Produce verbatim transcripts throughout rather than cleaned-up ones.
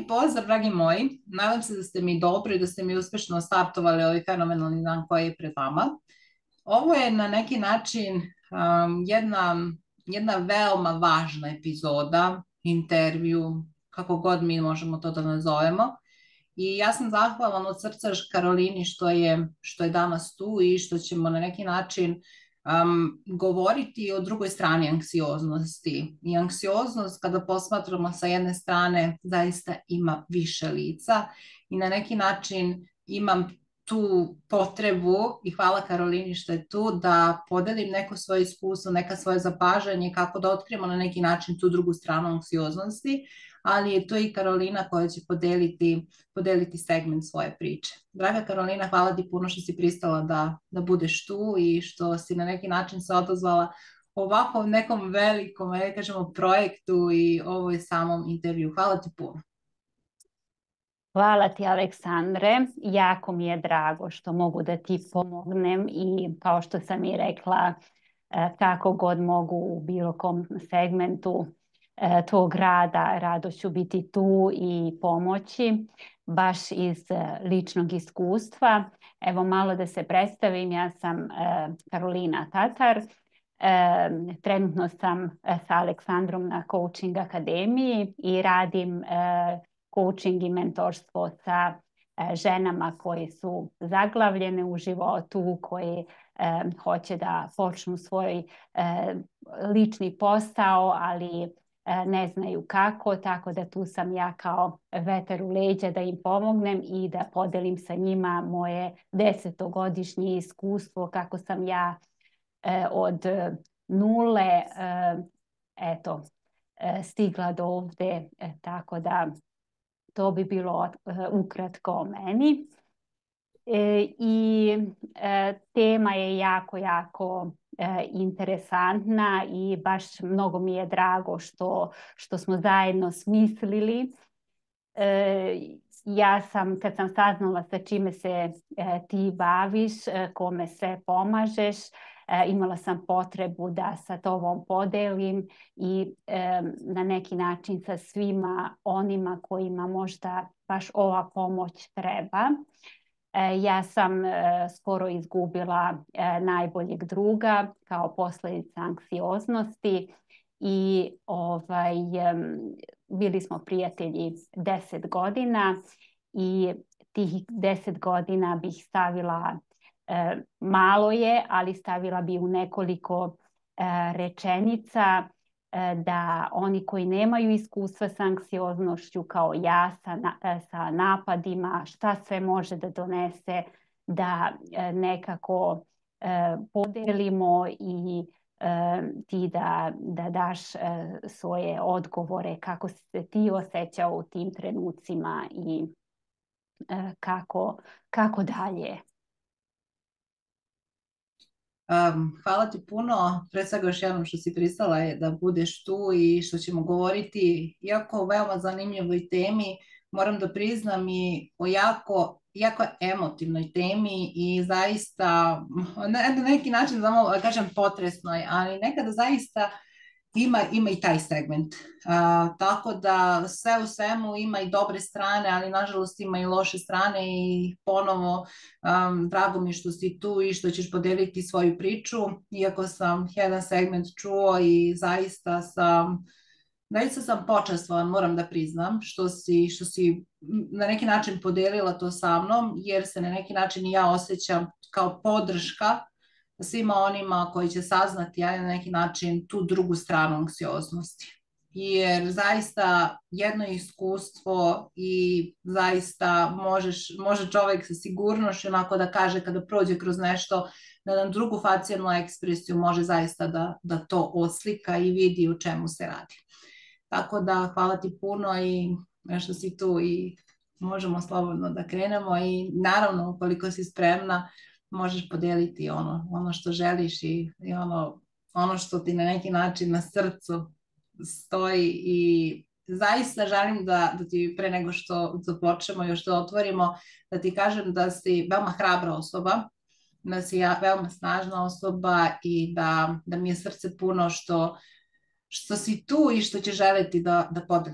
Lijep pozdrav, dragi moji. Nadam se da ste mi dobro i da ste mi uspešno startovali ovaj fenomenalni dan koji je pred vama. Ovo je na neki način um, jedna, jedna veoma važna epizoda, intervju, kako god mi možemo to da nazovemo. I ja sam zahvalan od srca Karolini što je, što je danas tu i što ćemo na neki način um, govoriti o drugoj strani anksioznosti. I anksioznost, kada posmatramo sa jedne strane, zaista ima više lica i na neki način imam tu potrebu i hvala Karolini što je tu da podelim neko svoje iskustvo, neka svoje zapažanje, kako da otkrijemo na neki način tu drugu stranu anksioznosti, ali je to i Karolina koja će podeliti, podeliti segment svoje priče. Draga Karolina, hvala ti puno što si pristala da, da budeš tu i što si na neki način se odazvala ovako nekom velikom, ne kažemo, projektu i ovoj samom intervju. Hvala ti puno. Hvala ti, Aleksandre. Jako mi je drago što mogu da ti pomognem i kao što sam i rekla, kako god mogu u bilo kom segmentu tog rada, rado ću biti tu i pomoći, baš iz ličnog iskustva. Evo malo da se predstavim, ja sam Karolina Tatar, trenutno sam sa Aleksandrom na Coaching Akademiji i radim coaching i mentorstvo sa ženama koje su zaglavljene u životu, koje e, hoće da počnu svoj e, lični posao, ali e, ne znaju kako, tako da tu sam ja kao vetar u leđa da im pomognem i da podelim sa njima moje desetogodišnje iskustvo kako sam ja e, od nule e, eto, e, stigla do ovde, e, tako da to bi bilo uh, ukratko o meni. E, I e, tema je jako, jako e, interesantna i baš mnogo mi je drago što, što smo zajedno smislili. E, ja sam, kad sam saznala sa čime se e, ti baviš, e, kome sve pomažeš, E, imala sam potrebu da sa tobom podelim i e, na neki način sa svima onima kojima možda baš ova pomoć treba. E, ja sam e, skoro izgubila e, najboljeg druga kao posljedica anksioznosti i ovaj, e, bili smo prijatelji deset godina i tih deset godina bih stavila E, malo je, ali stavila bi u nekoliko e, rečenica e, da oni koji nemaju iskustva sa anksioznošću kao ja, sa, na, e, sa napadima, šta sve može da donese, da e, nekako e, podelimo i e, ti da, da daš e, svoje odgovore kako si se ti osjećao u tim trenucima i e, kako, kako dalje. Um, hvala ti puno, pre svega još jednom što si pristala je da budeš tu i što ćemo govoriti, iako o veoma zanimljivoj temi, moram da priznam i o jako, jako emotivnoj temi i zaista, na neki način, da kažem potresnoj, ali nekada zaista ima, ima i taj segment. Uh, tako da sve u svemu ima i dobre strane, ali nažalost ima i loše strane i ponovo um, drago mi što si tu i što ćeš podeliti svoju priču, iako sam jedan segment čuo i zaista sam Zaista sam počastvovan, moram da priznam, što si, što si na neki način podelila to sa mnom, jer se na neki način i ja osjećam kao podrška svima onima koji će saznati ja na neki način tu drugu stranu anksioznosti. Jer zaista jedno iskustvo i zaista možeš, može čovjek sa sigurnošću onako da kaže kada prođe kroz nešto na jednu drugu facijalnu ekspresiju može zaista da, da to oslika i vidi u čemu se radi. Tako da hvala ti puno i što si tu i možemo slobodno da krenemo i naravno ukoliko si spremna možeš podeliti ono, ono što želiš i, i ono, ono što ti na neki način na srcu stoji i zaista želim da, da ti pre nego što započnemo još što otvorimo da ti kažem da si veoma hrabra osoba, da si ja veoma snažna osoba i da, da mi je srce puno što što si tu i što će želiti da, da podeliš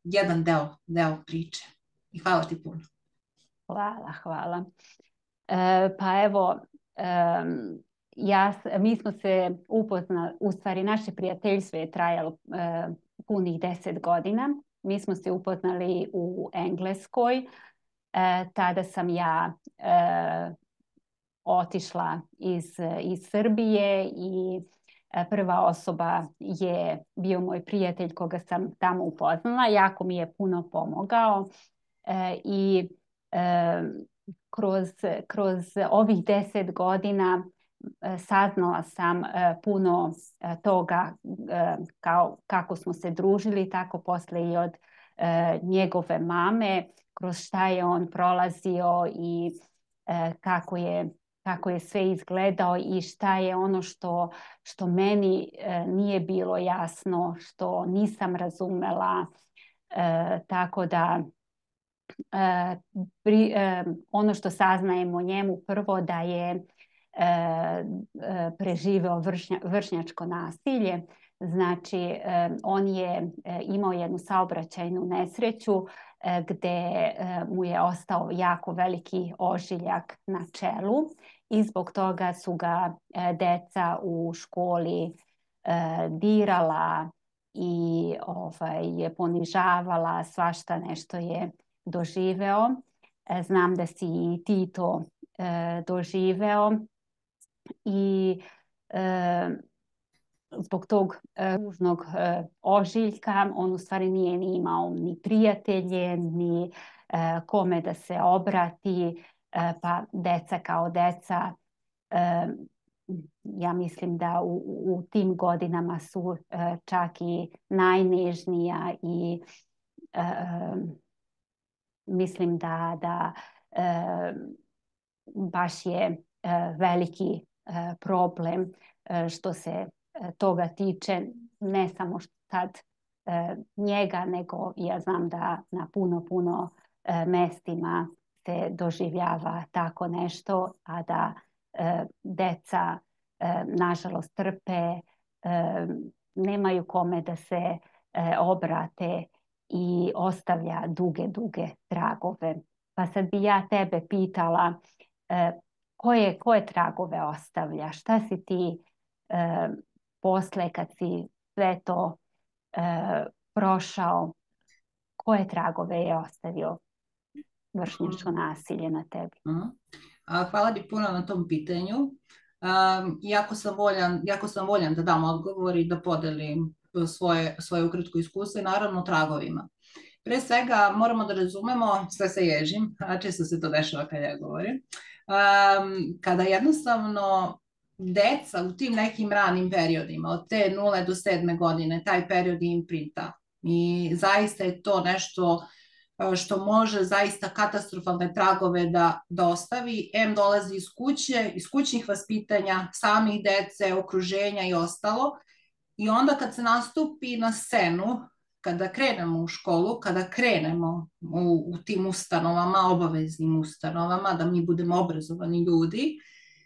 jedan deo, deo priče. I hvala ti puno. Hvala, hvala. E, pa evo, e, ja, mi smo se upoznali, u stvari naše prijateljstvo je trajalo e, punih deset godina. Mi smo se upoznali u Engleskoj. E, tada sam ja e, otišla iz, iz Srbije i prva osoba je bio moj prijatelj koga sam tamo upoznala. Jako mi je puno pomogao e, i e, kroz, kroz ovih deset godina e, saznala sam e, puno e, toga e, kao, kako smo se družili, tako posle i od e, njegove mame, kroz šta je on prolazio i e, kako je kako je sve izgledao i šta je ono što, što meni e, nije bilo jasno, što nisam razumela. E, tako da e, pri, e, ono što saznajemo o njemu prvo da je e, e, preživeo vršnja, vršnjačko nasilje. Znači, e, on je e, imao jednu saobraćajnu nesreću e, gde e, mu je ostao jako veliki ožiljak na čelu. I zbog toga su ga e, deca u školi e, dirala i ovaj, ponižavala, svašta nešto je doživeo. E, znam da si i ti to e, doživeo i e, zbog tog ružnog e, ožiljka on u stvari nije ni imao ni prijatelje, ni e, kome da se obrati. Pa deca kao deca, ja mislim da u, u tim godinama su čak i najnežnija i mislim da, da baš je veliki problem što se toga tiče, ne samo sad njega, nego ja znam da na puno, puno mestima se doživljava tako nešto, a da e, deca e, nažalost trpe, e, nemaju kome da se e, obrate i ostavlja duge, duge tragove. Pa sad bi ja tebe pitala e, koje, koje tragove ostavlja? Šta si ti e, posle kad si sve to e, prošao, koje tragove je ostavio vršnjačko nasilje na tebi? Hvala ti puno na tom pitanju. Um, jako sam voljan, jako sam voljan da dam odgovor i da podelim svoje, svoje ukratko iskustvo i naravno tragovima. Pre svega moramo da razumemo, sve se ježim, a često se to dešava kada ja govorim, um, kada jednostavno deca u tim nekim ranim periodima, od te nule do sedme godine, taj period imprinta i zaista je to nešto što može zaista katastrofalne tragove da, da ostavi. Em dolazi iz kuće, iz kućnih vaspitanja, samih dece, okruženja i ostalo. I onda kad se nastupi na scenu, kada krenemo u školu, kada krenemo u, u tim ustanovama, obaveznim ustanovama, da mi budemo obrazovani ljudi,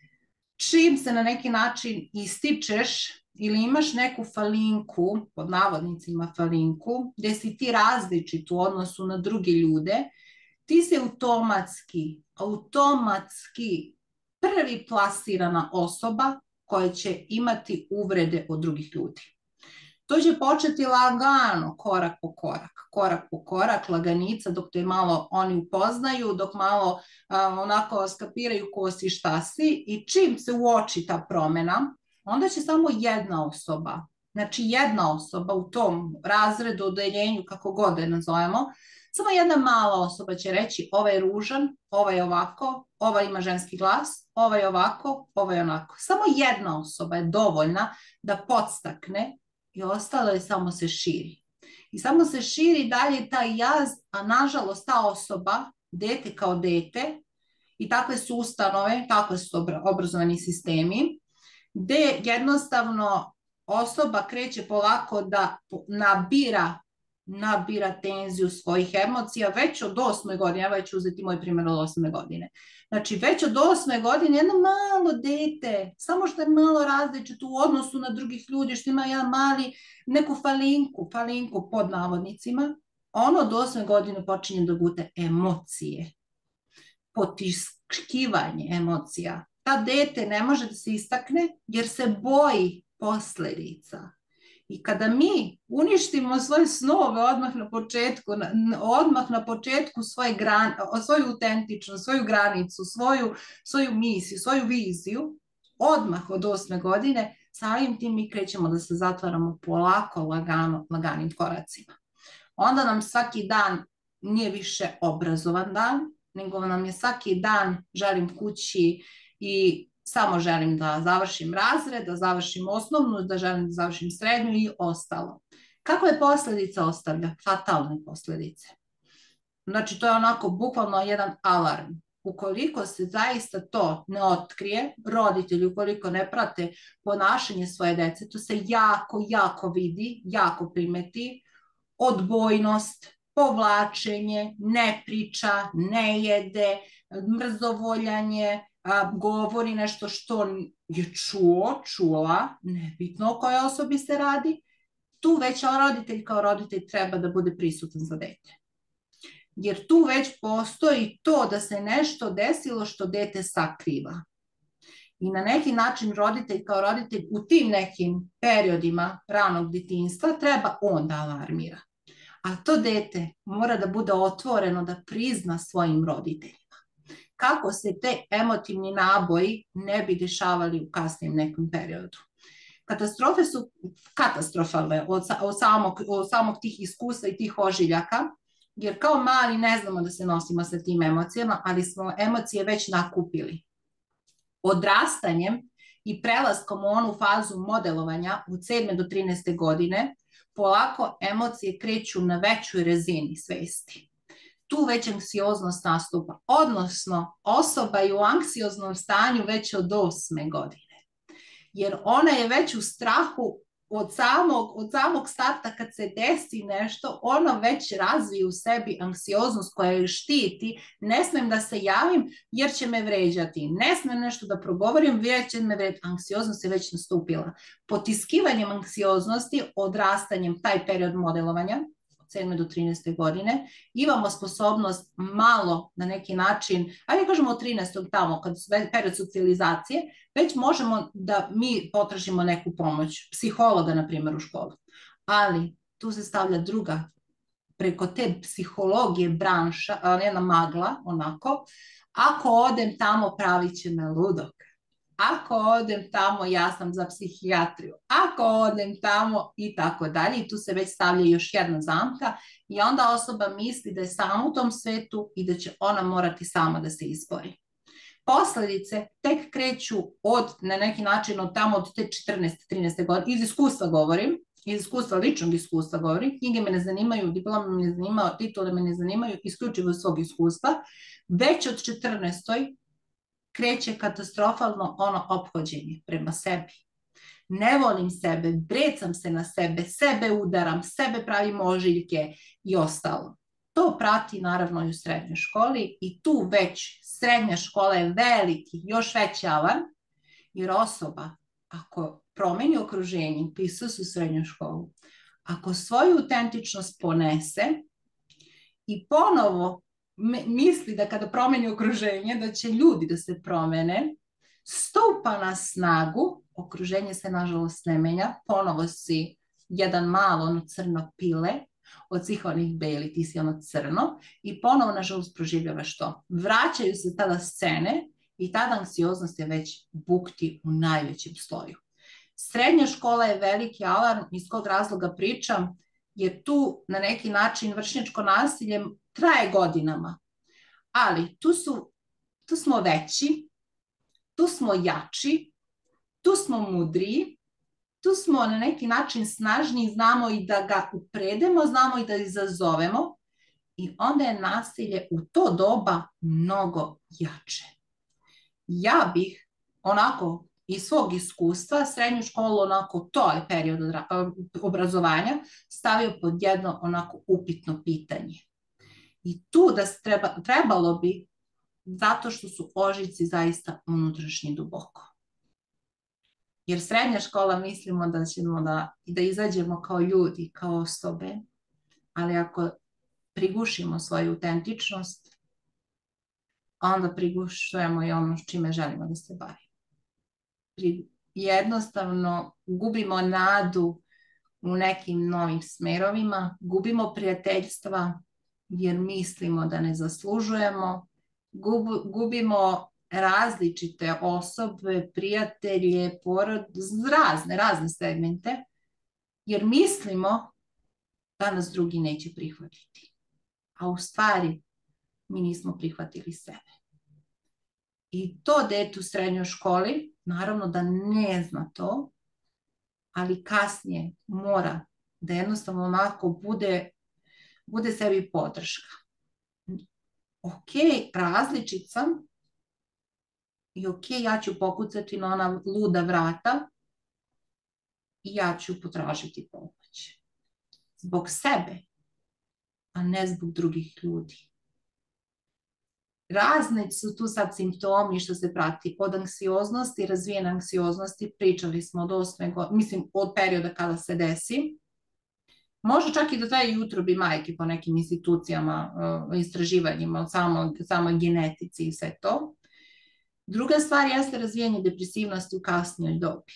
čim se na neki način ističeš ili imaš neku falinku, pod navodnicima falinku, gde si ti različit u odnosu na druge ljude, ti si automatski, automatski prvi plasirana osoba koja će imati uvrede od drugih ljudi. To će početi lagano, korak po korak, korak po korak, laganica, dok te malo oni upoznaju, dok malo a, onako skapiraju ko si, šta si, i čim se uoči ta promena, onda će samo jedna osoba, znači jedna osoba u tom razredu, odeljenju, kako god da je nazovemo, samo jedna mala osoba će reći ovaj je ružan, ovaj je ovako, ovaj ima ženski glas, ovaj je ovako, ovaj je onako. Samo jedna osoba je dovoljna da podstakne i ostalo je samo se širi. I samo se širi dalje taj jaz, a nažalost ta osoba, dete kao dete, i takve su ustanove, takve su obrazovani sistemi, gde jednostavno osoba kreće polako da nabira, nabira tenziju svojih emocija već od osme godine. Ja već uzeti moj primjer od osme godine. Znači već od osme godine jedno malo dete, samo što je malo različito u odnosu na drugih ljudi, što ima jedan mali, neku falinku, falinku pod navodnicima, ono od osme godine počinje da gute emocije, potiskivanje emocija. Ta dete ne može da se istakne jer se boji posledica. I kada mi uništimo svoje snove odmah na početku, odmah na početku svoje gran, svoju autentičnost, svoju granicu, svoju, svoju misiju, svoju viziju, odmah od osme godine, samim tim mi krećemo da se zatvaramo polako, lagano, laganim koracima. Onda nam svaki dan nije više obrazovan dan, nego nam je svaki dan želim kući i samo želim da završim razred, da završim osnovnu, da želim da završim srednju i ostalo. Kakve posledice ostavlja? Fatalne posledice. Znači, to je onako bukvalno jedan alarm. Ukoliko se zaista to ne otkrije, roditelji ukoliko ne prate ponašanje svoje dece, to se jako, jako vidi, jako primeti. Odbojnost, povlačenje, ne priča, ne jede, mrzovoljanje, a, govori nešto što je čuo, čula, nebitno o kojoj osobi se radi, tu već roditelj kao roditelj treba da bude prisutan za dete. Jer tu već postoji to da se nešto desilo što dete sakriva. I na neki način roditelj kao roditelj u tim nekim periodima ranog detinjstva treba on da alarmira. A to dete mora da bude otvoreno, da prizna svojim roditeljima. Kako se te emotivni naboji ne bi dešavali u kasnijem nekom periodu. Katastrofe su katastrofalne od, od, samog, od samog tih iskustva i tih ožiljaka, jer kao mali ne znamo da se nosimo sa tim emocijama, ali smo emocije već nakupili. Odrastanjem i prelaskom u onu fazu modelovanja od sedme do trinaeste godine, polako emocije kreću na većoj razini svesti. Tu već anksioznost nastupa, odnosno osoba je u anksioznom stanju već od osme godine. Jer ona je već u strahu od samog, od samog starta kad se desi nešto, ona već razvije u sebi anksioznost koja je štiti, ne smem da se javim jer će me vređati, ne smem nešto da progovorim jer će me vređati, anksioznost je već nastupila. Potiskivanjem anksioznosti, odrastanjem, taj period modelovanja, od sedme do trinaeste godine, imamo sposobnost malo na neki način, ajde kažemo od trinaestog tamo, kad je period socijalizacije, već možemo da mi potražimo neku pomoć, psihologa, na primjer, u školu. Ali tu se stavlja druga, preko te psihologije branša, jedna magla, onako, ako odem tamo pravit će me ludog. Ako odem tamo, ja sam za psihijatriju. Ako odem tamo i tako dalje. I tu se već stavlja još jedna zamka i onda osoba misli da je sama u tom svetu i da će ona morati sama da se izbori. Posledice tek kreću od, na neki način, od tamo od te četrnaeste trinaeste godine. Iz iskustva govorim, iz iskustva, ličnog iskustva govorim. Knjige me ne zanimaju, diplome me ne zanimaju, titule me ne zanimaju, isključivo svog iskustva. Već od četrnaestoj kreće katastrofalno ono ophođenje prema sebi. Ne volim sebe, brecam se na sebe, sebe udaram, sebe pravim ožiljke i ostalo. To prati naravno i u srednjoj školi i tu već srednja škola je veliki, još veći alarm, jer osoba ako promeni okruženje, upisuje se u srednju školu, ako svoju autentičnost ponese i ponovo misli da kada promeni okruženje, da će ljudi da se promene, stupa na snagu, okruženje se nažalost ne menja, ponovo si jedan malo ono crno pile, od svih onih beli, ti si ono crno, i ponovo nažalost proživljavaš to. Vraćaju se tada scene i tada anksioznost je već bukti u najvećem sloju. Srednja škola je veliki alarm, iz kog razloga pričam, jer tu na neki način vršnjačko nasilje traje godinama, ali tu, su, tu smo veći, tu smo jači, tu smo mudriji, tu smo na neki način snažniji, znamo i da ga upredemo, znamo i da izazovemo i onda je nasilje u to doba mnogo jače. Ja bih onako iz svog iskustva srednju školu, onako to je period obrazovanja, stavio pod jedno onako upitno pitanje. I tu da treba, trebalo bi, zato što su ožiljci zaista unutrašnji duboko. Jer srednja škola mislimo da ćemo da, da izađemo kao ljudi, kao osobe, ali ako prigušimo svoju autentičnost, onda prigušujemo i ono s čime želimo da se bavimo. Jednostavno gubimo nadu u nekim novim smerovima, gubimo prijateljstva jer mislimo da ne zaslužujemo, Gub, gubimo različite osobe, prijatelje, porod, razne, razne segmente, jer mislimo da nas drugi neće prihvatiti. A u stvari mi nismo prihvatili sebe. I to dete u srednjoj školi, naravno da ne zna to, ali kasnije mora da jednostavno onako bude, bude sebi podrška. Ok, različit sam i ok, ja ću pokucati na ona luda vrata i ja ću potražiti pomoć. Zbog sebe, a ne zbog drugih ljudi. Razne su tu sad simptomi što se prati od anksioznosti, razvijene anksioznosti, pričali smo od osme godine, mislim od perioda kada se desi. Može čak i da traje jutro bi majke po nekim institucijama, istraživanjima, od samo, samoj genetici i sve to. Druga stvar jeste razvijanje depresivnosti u kasnijoj dobi.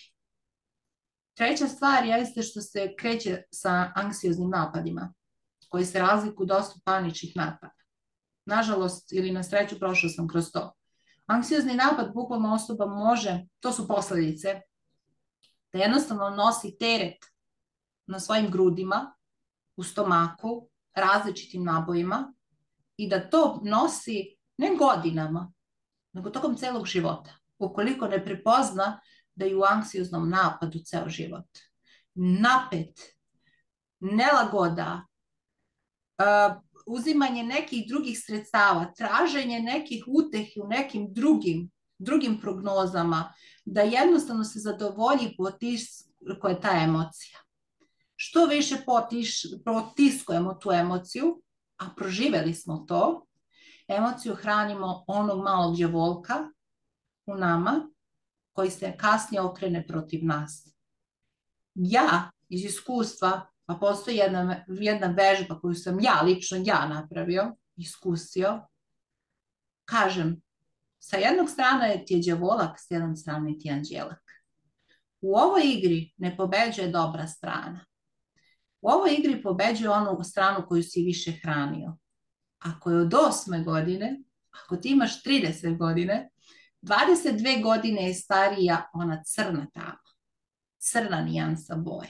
Treća stvar jeste što se kreće sa anksioznim napadima, koji se razlikuju dosta paničnih napada. Nažalost, ili na sreću, prošla sam kroz to. Anksiozni napad, bukvalno osoba može, to su posledice, da jednostavno nosi teret na svojim grudima, u stomaku, različitim nabojima i da to nosi ne godinama, nego tokom celog života. Ukoliko ne prepozna da je u anksioznom napadu ceo život. Napet, nelagoda, uh, uzimanje nekih drugih sredstava, traženje nekih utehi u nekim drugim, drugim prognozama, da jednostavno se zadovolji potiskuje je ta emocija. Što više potiš, potiskujemo tu emociju, a proživeli smo to, emociju hranimo onog malog đavolka u nama, koji se kasnije okrene protiv nas. Ja iz iskustva, a postoji jedna, jedna vežba koju sam ja, lično ja napravio, iskusio, kažem, sa jednog strane ti je đavolak, s jednog strane ti je anđelak. U ovoj igri ne pobeđuje dobra strana. U ovoj igri pobeđuje onu stranu koju si više hranio. Ako je od osme godine, ako ti imaš trideset godine, dvadeset dve godine je starija ona crna tama, crna nijansa boje.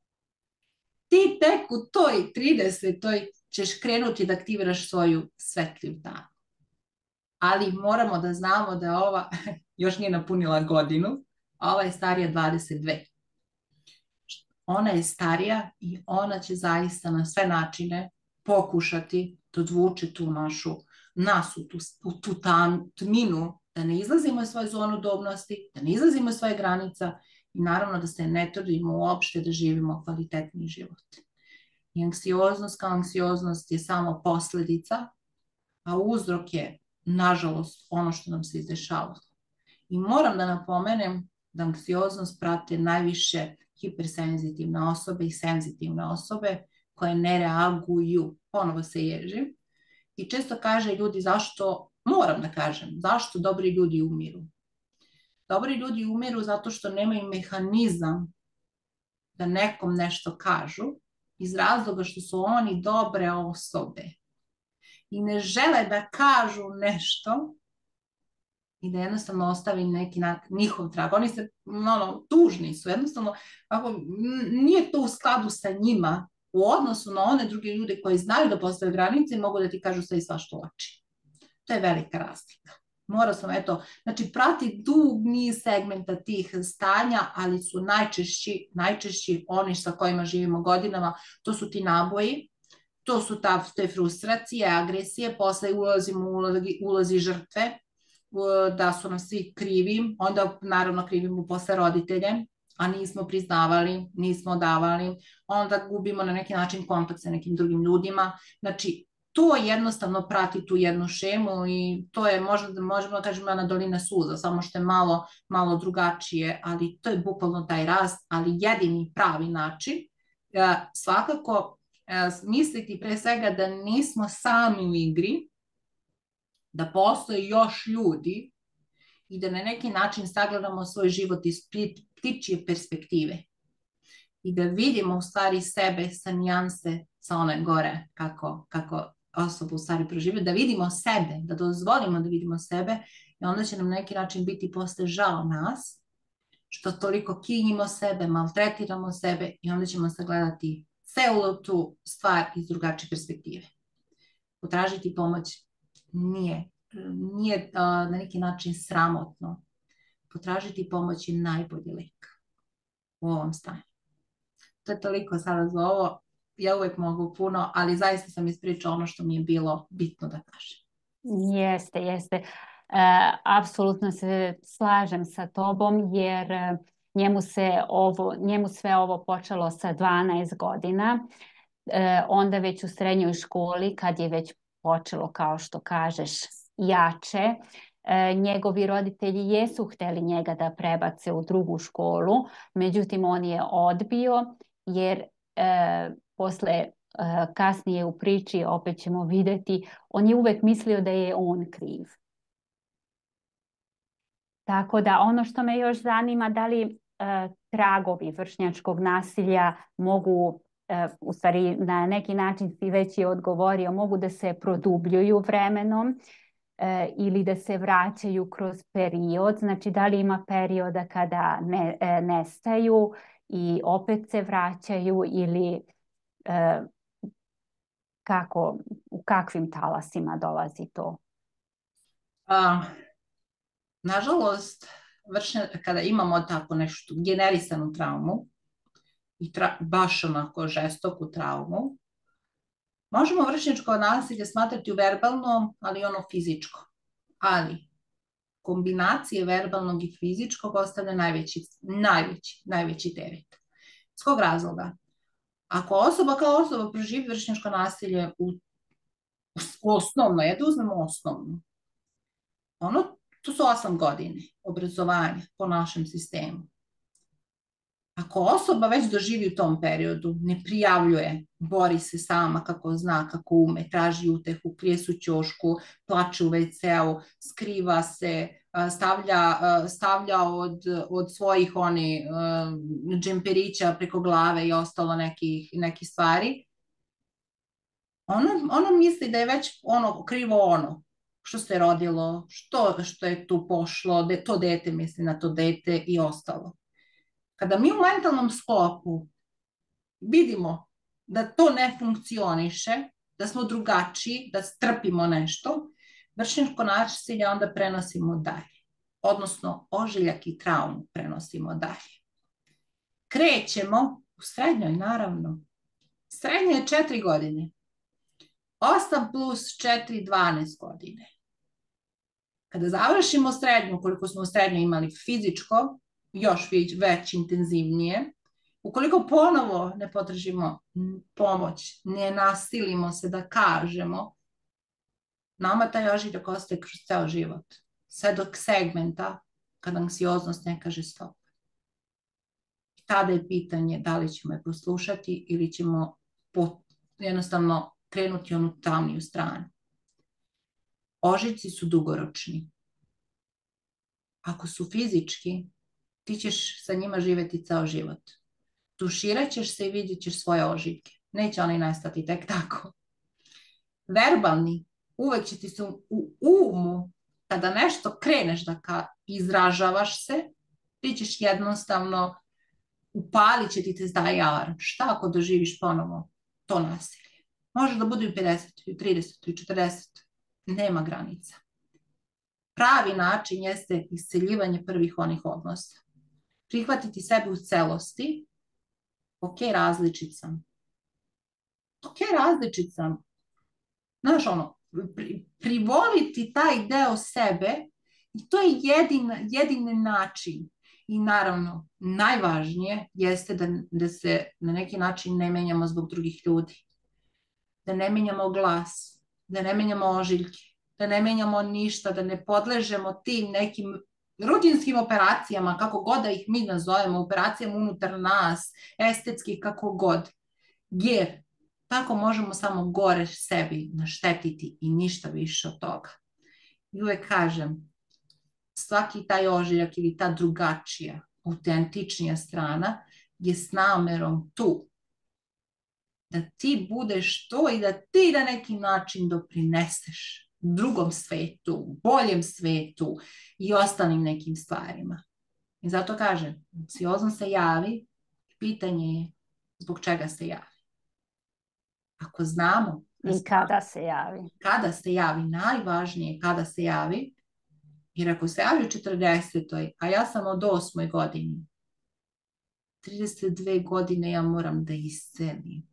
Ti tek u toj tridesetoj ćeš krenuti da aktiviraš svoju svetliju tamu. Ali moramo da znamo da ova još nije napunila godinu, a ova je starija dvadeset dve. Ona je starija i ona će zaista na sve načine pokušati da odvuče tu našu, nas u tu, u tu tam, tminu, da ne izlazimo iz svoje zonu udobnosti, da ne izlazimo iz svoje granica i naravno da se ne trudimo uopšte da živimo kvalitetni život. I anksioznost kao anksioznost je samo posledica, a uzrok je, nažalost, ono što nam se izdešavalo. I moram da napomenem da anksioznost prate najviše hipersenzitivne osobe i senzitivne osobe koje ne reaguju. Ponovo se ježim. I često kaže ljudi zašto, moram da kažem, zašto dobri ljudi umiru. Dobri ljudi umiru zato što nemaju mehanizam da nekom nešto kažu iz razloga što su oni dobre osobe i ne žele da kažu nešto i da jednostavno ostavi neki njihov trag. Oni se, ono, tužni su, jednostavno, ako nije to u skladu sa njima u odnosu na one druge ljude koji znaju da postave granice i mogu da ti kažu sve i svašta u oči. To je velika razlika. Morao sam, eto, znači prati dug niz segmenta tih stanja, ali su najčešći, najčešći oni sa kojima živimo godinama, to su ti naboji, to su ta, te frustracije, agresije, posle ulazimo u ulozi, ulozi žrtve, da su nam svi krivi, onda naravno krivimo posle roditelje, a nismo priznavali, nismo davali, onda gubimo na neki način kontakt sa nekim drugim ljudima. Znači, to jednostavno prati tu jednu šemu i to je, možda, možemo da kažemo, jedna dolina suza, samo što je malo, malo drugačije, ali to je bukvalno taj rast, ali jedini pravi način. Svakako, misliti pre svega da nismo sami u igri, da postoje još ljudi i da na neki način sagledamo svoj život iz ptičje perspektive i da vidimo u stvari sebe sa nijanse sa one gore kako, kako osoba u stvari proživlja, da vidimo sebe, da dozvolimo da vidimo sebe i onda će nam na neki način biti posle žao nas što toliko kinjimo sebe, maltretiramo sebe i onda ćemo sagledati celu tu stvar iz drugačije perspektive. Potražiti pomoć nije, nije uh, na neki način sramotno. Potražiti pomoć je najbolji lek u ovom stanju. To je toliko sada za ovo. Ja uvek mogu puno, ali zaista sam ispričala ono što mi je bilo bitno da kažem. Jeste, jeste. E, apsolutno se slažem sa tobom jer njemu, se ovo, njemu sve ovo počelo sa dvanaest godina. E, onda već u srednjoj školi kad je već počelo, kao što kažeš, jače, e, njegovi roditelji jesu hteli njega da prebace u drugu školu, međutim on je odbio jer e, posle e, kasnije u priči opet ćemo vidjeti, on je uvek mislio da je on kriv. Tako da ono što me još zanima, da li e, tragovi vršnjačkog nasilja mogu, e, u stvari na neki način si već je odgovorio, mogu da se produbljuju vremenom e, ili da se vraćaju kroz period, znači da li ima perioda kada ne, e, nestaju i opet se vraćaju ili e, kako, u kakvim talasima dolazi to? A, nažalost, vršnja, kada imamo tako nešto generisanu traumu i tra, baš onako žestoku traumu, možemo vršnjačko nasilje smatrati u verbalno, ali ono fizičko. Ali kombinacije verbalnog i fizičkog ostavlja najveći, najveći, najveći teret. S kog razloga? Ako osoba kao osoba proživi vršnjačko nasilje u, u osnovno, ja da uzmemo osnovno, ono, to su osam godine obrazovanja po našem sistemu. Ako osoba već doživi u tom periodu, ne prijavljuje, bori se sama kako zna, kako ume, traži utehu, krije se u ćošku, plače u ve ce-u, skriva se, stavlja, stavlja od, od svojih oni džemperića preko glave i ostalo nekih, nekih stvari, ono, ono misli da je već ono krivo ono što se rodilo, što, što je tu pošlo, de, to dete misli na to dete i ostalo. Kada mi u mentalnom sklopu vidimo da to ne funkcioniše, da smo drugačiji, da strpimo nešto, vršnjačko nasilje onda prenosimo dalje. Odnosno, ožiljak i traumu prenosimo dalje. Krećemo u srednjoj, naravno. Srednje je četiri godine. osam plus četiri, dvanaest godine. Kada završimo srednju, koliko smo u srednjoj imali fizičko, još već intenzivnije, ukoliko ponovo ne potražimo pomoć, ne nasilimo se da kažemo, nama taj ožiljak ostaje kroz ceo život. Sve do segmenta kada anksioznost ne kaže stop. Tada je pitanje da li ćemo je poslušati ili ćemo po, jednostavno krenuti onu tamniju stranu. Ožiljci su dugoročni. Ako su fizički, ti ćeš sa njima živjeti ceo život. Tuširat ćeš se i vidjet ćeš svoje ožiljke. Neće oni nestati tek tako. Verbalni, uvek će ti se u umu, kada nešto kreneš da ka izražavaš se, ti ćeš jednostavno, upalit će ti te zdaje alarm. Šta ako doživiš ponovo to nasilje? Može da bude i pedeset, i trideset, i četrdeset. Nema granica. Pravi način jeste isceljivanje prvih onih odnosa. Prihvatiti sebe u celosti. Ok, različit sam. Ok, različit sam. Znaš, ono, pri, privoliti taj deo sebe i to je jedin, jedini način. I naravno, najvažnije jeste da, da se na neki način ne menjamo zbog drugih ljudi. Da ne menjamo glas, da ne menjamo ožiljke, da ne menjamo ništa, da ne podležemo tim nekim rutinskim operacijama, kako god da ih mi nazovemo, operacijama unutar nas, estetskih, kako god. Jer Tako možemo samo gore sebi naštetiti i ništa više od toga. I uvek kažem, svaki taj ožiljak ili ta drugačija, autentičnija strana je s namerom tu. Da ti budeš to i da ti na neki način doprineseš drugom svetu, boljem svetu i ostalim nekim stvarima. I zato kažem, anksiozno se javi, pitanje je zbog čega se javi. Ako znamo... I kada se javi. Kada se javi, najvažnije je kada se javi, jer ako se javi u četrdesetoj, a ja sam od osmoj godini, trideset dve godine ja moram da iscelim.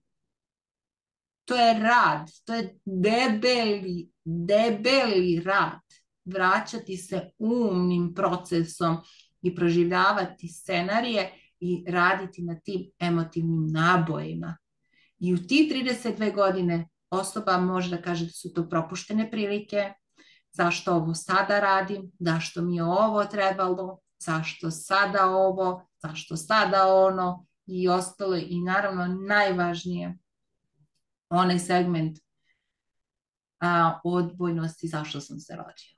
To je rad, to je debeli, debeli rad. Vraćati se umnim procesom i proživljavati scenarije i raditi na tim emotivnim nabojima. I u tih trideset dve godine osoba može da kaže da su to propuštene prilike, zašto ovo sada radim, zašto mi je ovo trebalo, zašto sada ovo, zašto sada ono i ostalo. I naravno najvažnije, onaj segment a, odbojnosti zašto sam se rodio.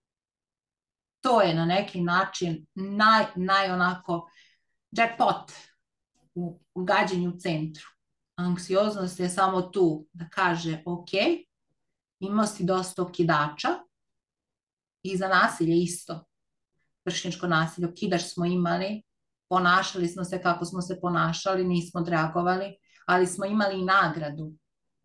To je na neki način naj, naj onako jackpot u, u gađenju u centru. Anksioznost je samo tu da kaže ok, imao si dosta okidača i za nasilje isto. Vršnjačko nasilje, okidač smo imali, ponašali smo se kako smo se ponašali, nismo odreagovali, ali smo imali i nagradu.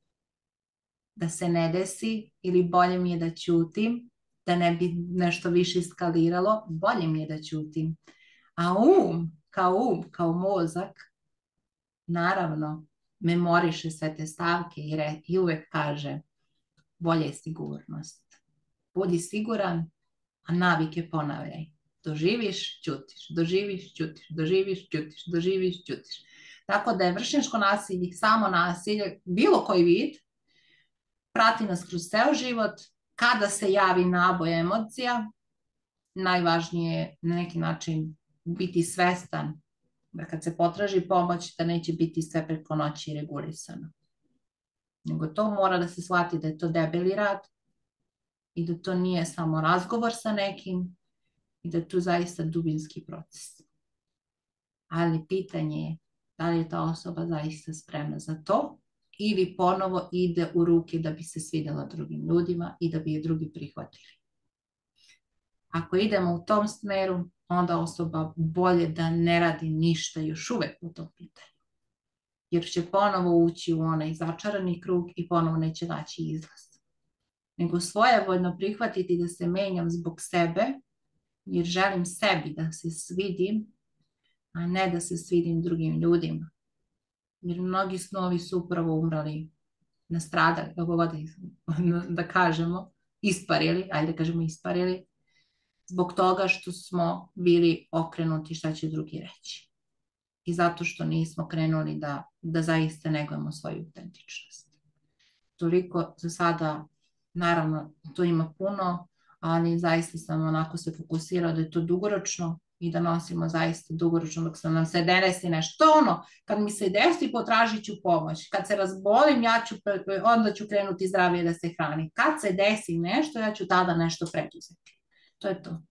Da se ne desi ili bolje mi je da ćutim, da ne bi nešto više eskaliralo, bolje mi je da ćutim. A um, kao um, kao mozak, naravno, memoriše sve te stavke i, re, i uvek kaže bolje je sigurnost. Budi siguran, a navike ponavljaj. Doživiš, ćutiš, doživiš, ćutiš, doživiš, ćutiš, doživiš, ćutiš. Tako da je vršnjačko nasilje, samo nasilje, bilo koji vid, prati nas kroz ceo život. Kada se javi naboj emocija, najvažnije je na neki način biti svestan da kad se potraži pomoć, da neće biti sve preko noći regulisano. Nego to mora da se shvati da je to debeli rad i da to nije samo razgovor sa nekim i da je to zaista dubinski proces. Ali pitanje je da li je ta osoba zaista spremna za to ili ponovo ide u ruke da bi se svidela drugim ljudima i da bi je drugi prihvatili. Ako idemo u tom smeru, onda osoba bolje da ne radi ništa još uvek u tom pitanju. Jer će ponovo ući u onaj začarani krug i ponovo neće naći izlaz. Nego svojevoljno prihvatiti da se menjam zbog sebe, jer želim sebi da se svidim, a ne da se svidim drugim ljudima. Jer mnogi snovi su upravo umrali, nastradali, kako god da kažemo, isparili, ajde da kažemo isparili, zbog toga što smo bili okrenuti šta će drugi reći. I zato što nismo krenuli da, da zaista negujemo svoju autentičnost. Toliko za sada, naravno, to ima puno, ali zaista sam onako se fokusirala da je to dugoročno i da nosimo zaista dugoročno dok se nam se desi nešto. To ono, kad mi se desi, potražit ću pomoć. Kad se razbolim, ja ću, onda ću krenuti zdravije da se hrani. Kad se desi nešto, ja ću tada nešto preduzeti. To je to.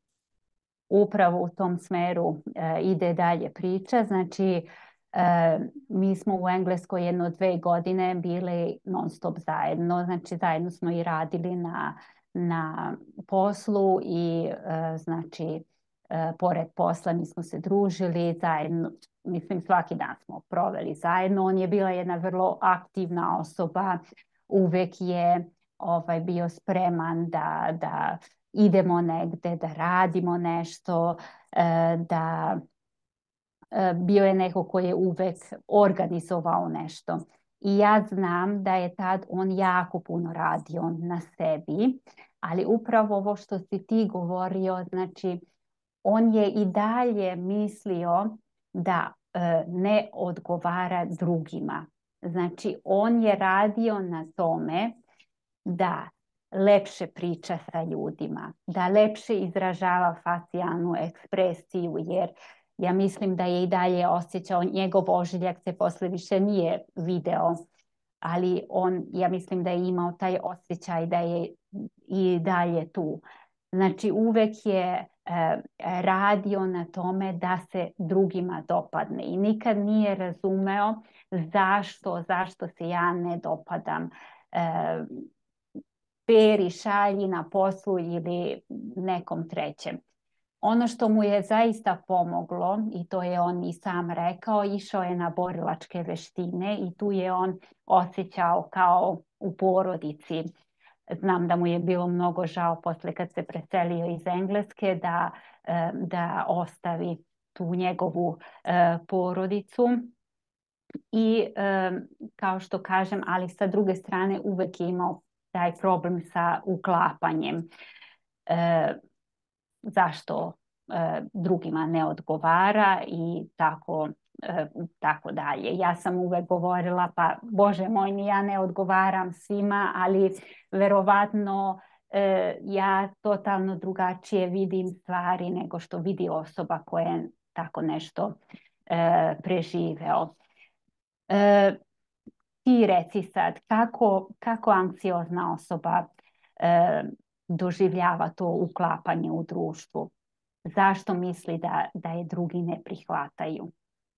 Upravo u tom smeru e, ide dalje priča. Znači, e, mi smo u Engleskoj jedno dve godine bili non stop zajedno. Znači, zajedno smo i radili na, na poslu i e, znači, e, pored posla mi smo se družili zajedno. Mislim, svaki dan smo proveli zajedno. On je bila jedna vrlo aktivna osoba. Uvek je ovaj, bio spreman da... da idemo negde, da radimo nešto, da bio je neko koji je uvek organizovao nešto. I ja znam da je tad on jako puno radio na sebi, ali upravo ovo što si ti govorio, znači on je i dalje mislio da ne odgovara drugima. Znači on je radio na tome da lepše priča sa ljudima, da lepše izražava facijalnu ekspresiju, jer ja mislim da je i dalje osjećao njegov ožiljak se posle više nije video ali on, ja mislim da je imao taj osjećaj da je i dalje tu. Znači uvek je e, radio na tome da se drugima dopadne i nikad nije razumeo zašto, zašto se ja ne dopadam e, Peri, Šalji na poslu ili nekom trećem. Ono što mu je zaista pomoglo, i to je on i sam rekao, išao je na borilačke veštine i tu je on osjećao kao u porodici. Znam da mu je bilo mnogo žao posle kad se preselio iz Engleske da, da ostavi tu njegovu porodicu. I kao što kažem, ali sa druge strane uvek je imao taj problem sa uklapanjem. Zašto drugima ne odgovara i tako, tako dalje. Ja sam uvek govorila, pa Bože moj, ni ja ne odgovaram svima, ali verovatno ja totalno drugačije vidim stvari nego što vidi osoba koja je tako nešto preživeo. Ti reci sad, kako, kako anksiozna osoba doživljava to uklapanje u društvu? Zašto misli da, da je drugi ne prihvataju?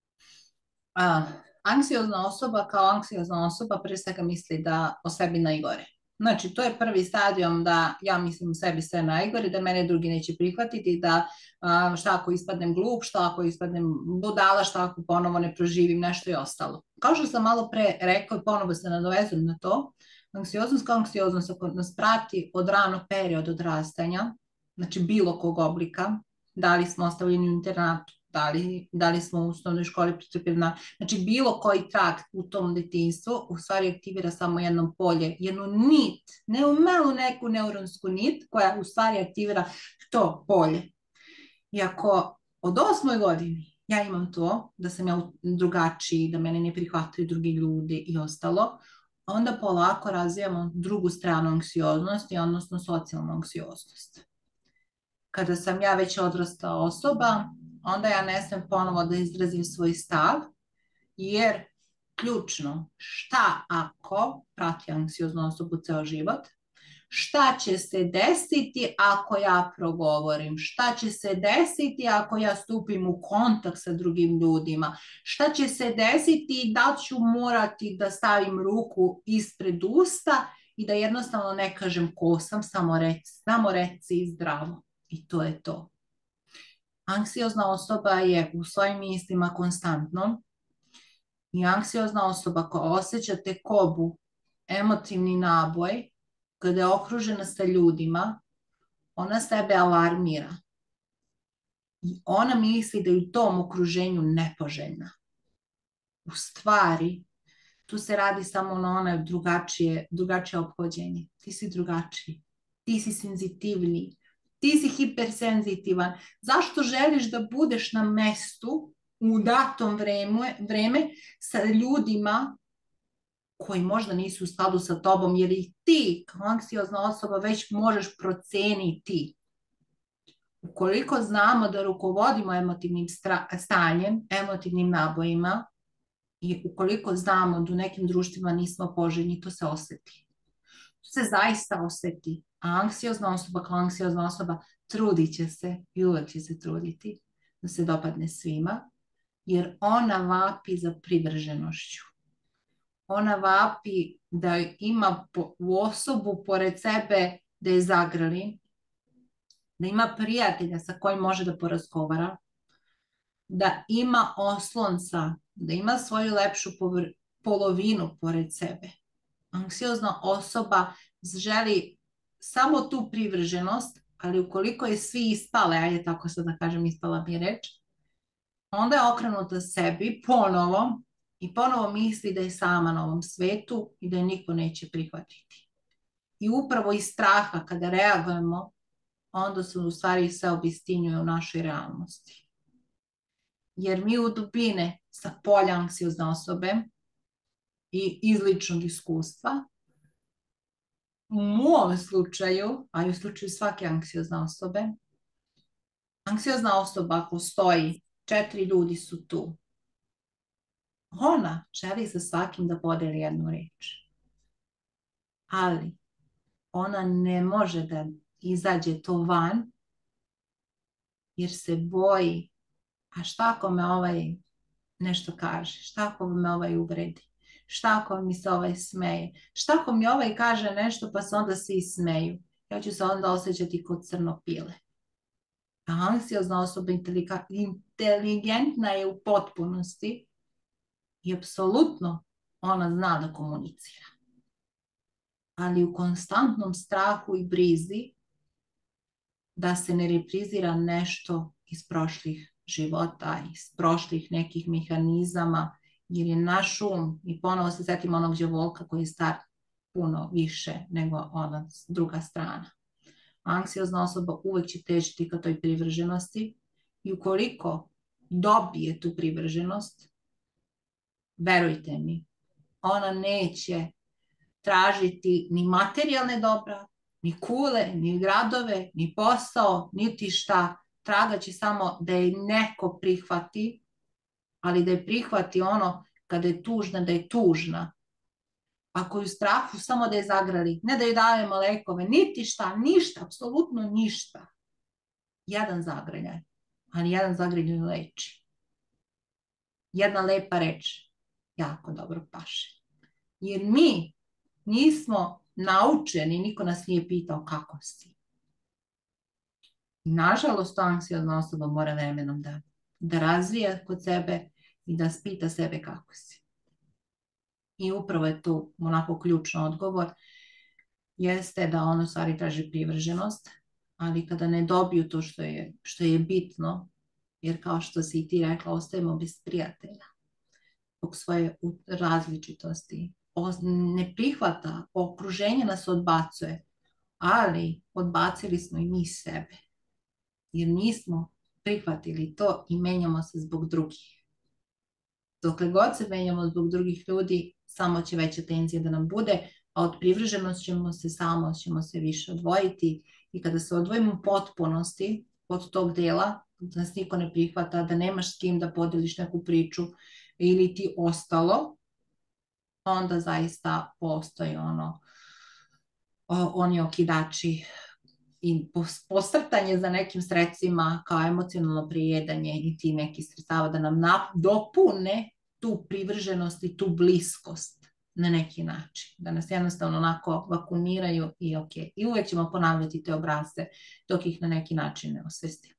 A, anksiozna osoba kao anksiozna osoba pre svega misli da o sebi najgore. Znači, to je prvi stadijum da ja mislim o sebi sve najgore, da mene drugi neće prihvatiti, da a, šta ako ispadnem glup, šta ako ispadnem budala, šta ako ponovo ne proživim nešto i ostalo. Kao što sam malo pre rekao i ponovo se nadovezujem na to, anksioznost kao anksioznost ako nas prati od ranog perioda odrastanja, znači bilo kog oblika, da li smo ostavljeni u internatu, da li, da li smo u osnovnoj školi pretrpjeli na... Znači, bilo koji trakt u tom detinjstvu u stvari aktivira samo jedno polje, jednu nit, ne u malu neku neuronsku nit koja u stvari aktivira to polje. I ako od osmoj godini ja imam to, da sam ja drugačiji, da mene ne prihvataju drugi ljudi i ostalo, onda polako razvijamo drugu stranu anksioznosti, odnosno socijalnu anksioznost. Kada sam ja već odrastala osoba, onda ja ne smem ponovo da izrazim svoj stav, jer ključno, šta ako prati anksioznu osobu ceo život, šta će se desiti ako ja progovorim, šta će se desiti ako ja stupim u kontakt sa drugim ljudima, šta će se desiti da ću morati da stavim ruku ispred usta i da jednostavno ne kažem ko sam, samo reci, samo reci zdravo. I to je to. Anksiozna osoba je u svojim mislima konstantno i anksiozna osoba koja osjeća tekobu, emotivni naboj, kada je okružena sa ljudima, ona sebe alarmira. I ona misli da je u tom okruženju nepoželjna. U stvari, tu se radi samo na ono drugačije, drugačije ophođenje. Ti si drugačiji, ti si senzitivniji, ti si hipersenzitivan. Zašto želiš da budeš na mestu u datom vreme, vreme sa ljudima koji možda nisu u skladu sa tobom, jer i ti kao anksiozna osoba već možeš proceniti. Ukoliko znamo da rukovodimo emotivnim stanjem, emotivnim nabojima i ukoliko znamo da u nekim društvima nismo poželjni, to se oseti. To se zaista oseti. A anksiozna osoba kao anksiozna osoba trudit će se i uvek će se truditi da se dopadne svima, jer ona vapi za privrženošću. Ona vapi da ima u osobu pored sebe da je zagrli, da ima prijatelja sa kojim može da porazgovara, da ima oslonca, da ima svoju lepšu polovinu pored sebe. Anksiozna osoba želi samo tu privrženost, ali ukoliko je svi ispale, ajde tako sad da kažem, ispala mi je reč, onda je okrenuta sebi ponovo i ponovo misli da je sama na ovom svetu i da je niko neće prihvatiti. I upravo iz straha kada reagujemo, onda se u stvari sve obistinjuje u našoj realnosti. Jer mi u dubine sa polja anksiozne osobe i iz ličnog iskustva, u mom slučaju, a i u slučaju svake anksiozne osobe, anksiozna osoba ako stoji, četiri ljudi su tu. Ona želi sa svakim da podeli jednu reč. Ali ona ne može da izađe to van jer se boji. A šta ako me ovaj nešto kaže? Šta ako me ovaj uvredi? Šta ako mi se ovaj smeje? Šta ako mi ovaj kaže nešto pa se onda svi smeju? Ja ću se onda osjećati kod crno pile. A anksiozna osoba inteligentna je u potpunosti i apsolutno ona zna da komunicira. Ali u konstantnom strahu i brizi da se ne reprizira nešto iz prošlih života, iz prošlih nekih mehanizama, jer je naš um, i ponovo se setimo onog đavolka koji je star puno više nego ona druga strana. Anksiozna osoba uvek će težiti ka toj privrženosti i ukoliko dobije tu privrženost, verujte mi, ona neće tražiti ni materijalne dobra, ni kule, ni gradove, ni posao, niti šta. Tragaće samo da je neko prihvati, ali da je prihvati ono kada je tužna, da je tužna. Ako je u strahu, samo da je zagrali, ne da joj dajemo lekove, niti šta, ništa, apsolutno ništa. Jedan zagrljaj, ali jedan zagrljaj leči. Jedna lepa reč jako dobro paše. Jer mi nismo naučeni, niko nas nije pitao kako si. Nažalost, anksiozna osoba mora vremenom da, da razvija kod sebe i da spita sebe kako si. I upravo je tu onako ključno odgovor, jeste da ono stvari traži privrženost, ali kada ne dobiju to što je, što je bitno, jer kao što si i ti rekla, ostajemo bez prijatelja zbog svoje različitosti. Ne prihvata, okruženje nas odbacuje, ali odbacili smo i mi sebe. Jer nismo prihvatili to i menjamo se zbog drugih. Dokle god se menjamo zbog drugih ljudi, samo će veća tenzija da nam bude, a od privrženosti ćemo se samo ćemo se više odvojiti i kada se odvojimo u potpunosti od tog dela, da nas niko ne prihvata, da nemaš s kim da podeliš neku priču ili ti ostalo, onda zaista postoji ono, oni okidači i posrtanje za nekim sredstvima kao emocionalno prijedanje i ti neki sredstava da nam dopune tu privrženost i tu bliskost na neki način. Da nas jednostavno onako vakumiraju i ok. I uvek ćemo ponavljati te obrazce dok ih na neki način ne osvestimo.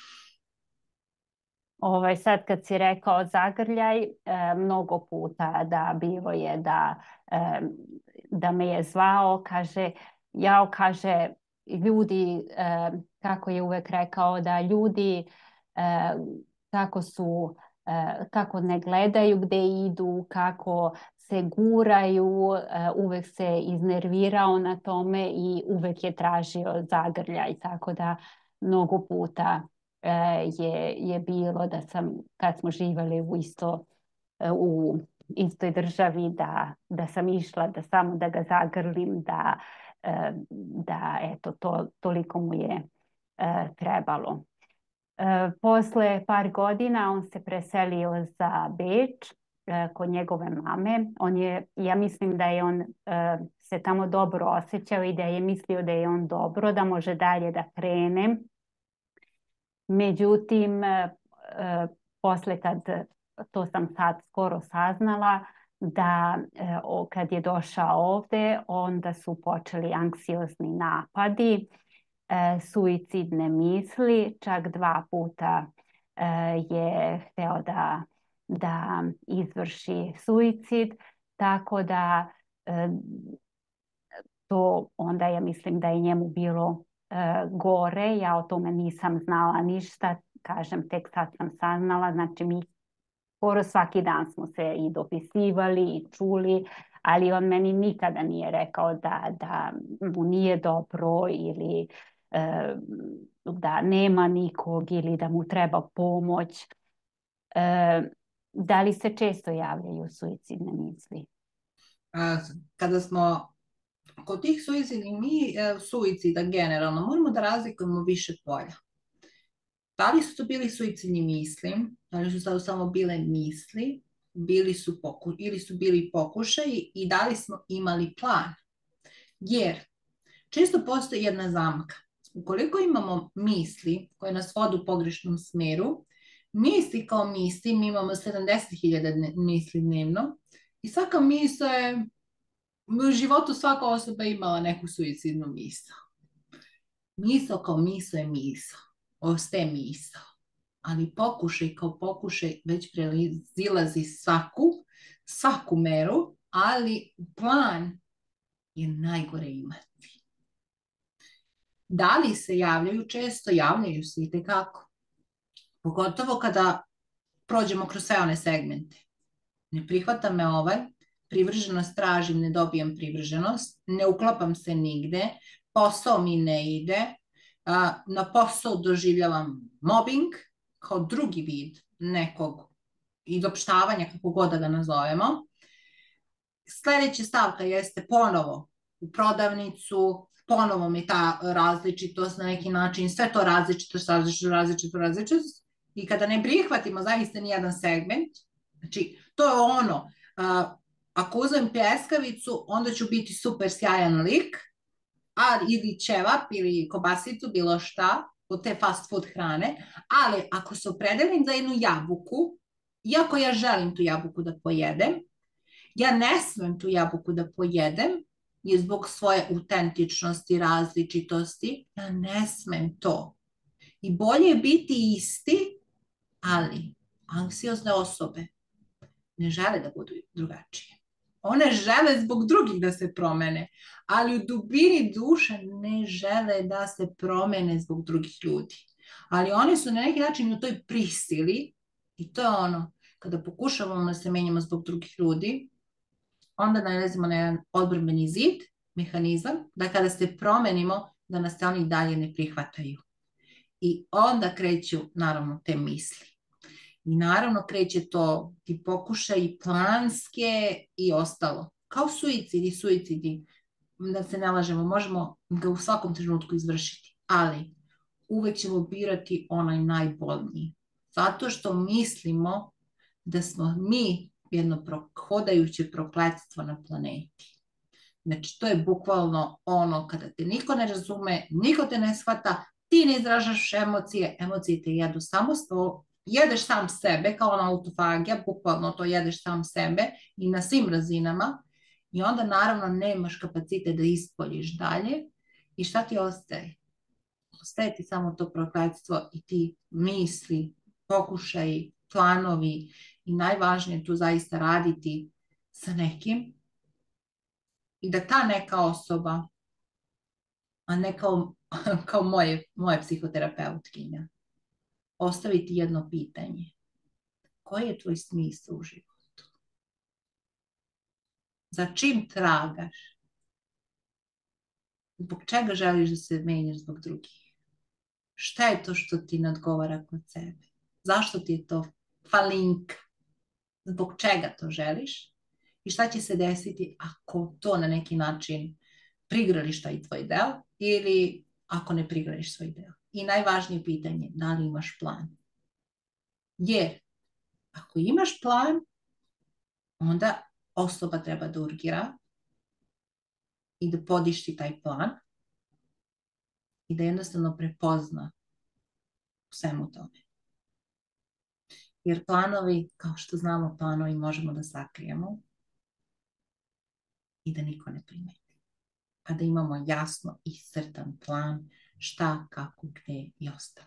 Ovaj, sad kad si rekao zagrljaj, e, mnogo puta da bilo je da, e, da me je zvao, kaže, jao, kaže, ljudi, e, kako je uvek rekao, da ljudi e, kako su, e, kako ne gledaju gde idu, kako se guraju, e, uvek se iznervirao na tome i uvek je tražio zagrljaj, tako da mnogo puta je, je bilo da sam, kad smo živali u isto u istoj državi, da, da sam išla da samo da ga zagrlim, da, da eto, to, toliko mu je trebalo. Posle par godina on se preselio za Beč kod njegove mame. On je, ja mislim da je on se tamo dobro osjećao i da je mislio da je on dobro, da može dalje da krene. Međutim, posle kad, to sam sad skoro saznala, da kad je došao ovde, onda su počeli anksiozni napadi, suicidne misli, čak dva puta je hteo da, da izvrši suicid, tako da to onda ja mislim da je njemu bilo gore, ja o tome nisam znala ništa, kažem, tek sad sam saznala, znači mi skoro svaki dan smo se i dopisivali i čuli, ali on meni nikada nije rekao da, da mu nije dobro ili e, da nema nikog ili da mu treba pomoć. E, da li se često javljaju suicidne misli? Kada smo kod tih suicida, mi suicida generalno moramo da razlikujemo više polja. Da li su to bili suicidni misli, da li su to samo bile misli, bili su poku, ili su bili pokušaji i da li smo imali plan. Jer često postoji jedna zamka. Ukoliko imamo misli koje nas vode u pogrešnom smeru, misli kao misli, mi imamo sedamdeset hiljada misli dnevno i svaka misla je, u životu svaka osoba imala neku suicidnu misao. Misao kao misao je misao, ostaje misao, ali pokušaj kao pokušaj već prelazi svaku, svaku meru, ali plan je najgore imati. Da li se javljaju često? Javljaju se i tekako. Pogotovo kada prođemo kroz sve one segmente. Ne prihvata me ovaj, privrženost tražim, ne dobijam privrženost, ne uklapam se nigde, posao mi ne ide, na posao doživljavam mobbing kao drugi vid nekog izopštavanja, kako god da ga nazovemo. Sledeća stavka jeste ponovo u prodavnicu, ponovo mi ta različitost na neki način, sve to različitost, različitost, različitost, različitost. I kada ne prihvatimo zaista nijedan segment, znači to je ono, uh, ako uzmem pljeskavicu, onda ću biti super sjajan lik, a ili ćevap ili kobasicu, bilo šta, od te fast food hrane, ali ako se opredelim za jednu jabuku, iako ja želim tu jabuku da pojedem, ja ne smem tu jabuku da pojedem, je zbog svoje autentičnosti, različitosti, ja ne smem to. I bolje je biti isti, ali anksiozne osobe ne žele da budu drugačije. One žele zbog drugih da se promene, ali u dubini duše ne žele da se promene zbog drugih ljudi. Ali oni su na neki način u toj prisili i to je ono, kada pokušavamo da se menjamo zbog drugih ljudi, onda nalazimo na jedan odbrambeni zid, mehanizam, da kada se promenimo, da nas se oni dalje ne prihvataju. I onda kreću, naravno, te misli. I naravno kreće to ti pokušaj planske i ostalo. Kao suicidi, suicidi, da se ne lažemo, možemo ga u svakom trenutku izvršiti, ali uvek ćemo birati onaj najbolniji. Zato što mislimo da smo mi jedno hodajuće prokletstvo na planeti. Znači, to je bukvalno ono kada te niko ne razume, niko te ne shvata, ti ne izražaš emocije, emocije te jedu samo sto, jedeš sam sebe, kao ona autofagija, bukvalno to jedeš sam sebe i na svim razinama i onda naravno nemaš kapacite da ispoljiš dalje i šta ti ostaje? Ostaje ti samo to prokletstvo i ti misli, pokušaji, planovi i najvažnije tu zaista raditi sa nekim i da ta neka osoba, a ne kao, kao moje, moje psihoterapeutkinja, ostaviti jedno pitanje. Koji je tvoj smisao u životu? Za čim tragaš? Zbog čega želiš da se menjaš zbog drugih? Šta je to što ti ne odgovara kod sebe? Zašto ti je to falinka? Zbog čega to želiš? I šta će se desiti ako to na neki način prigrališ taj tvoj deo ili ako ne prigrališ svoj deo? I najvažnije pitanje, da li imaš plan? Jer ako imaš plan, onda osoba treba da urgira i da podišti taj plan i da jednostavno prepozna u svemu tome. Jer planovi, kao što znamo, planovi možemo da sakrijemo i da niko ne primeti. A da imamo jasno iscrtan plan šta, kako, gde i ostalo.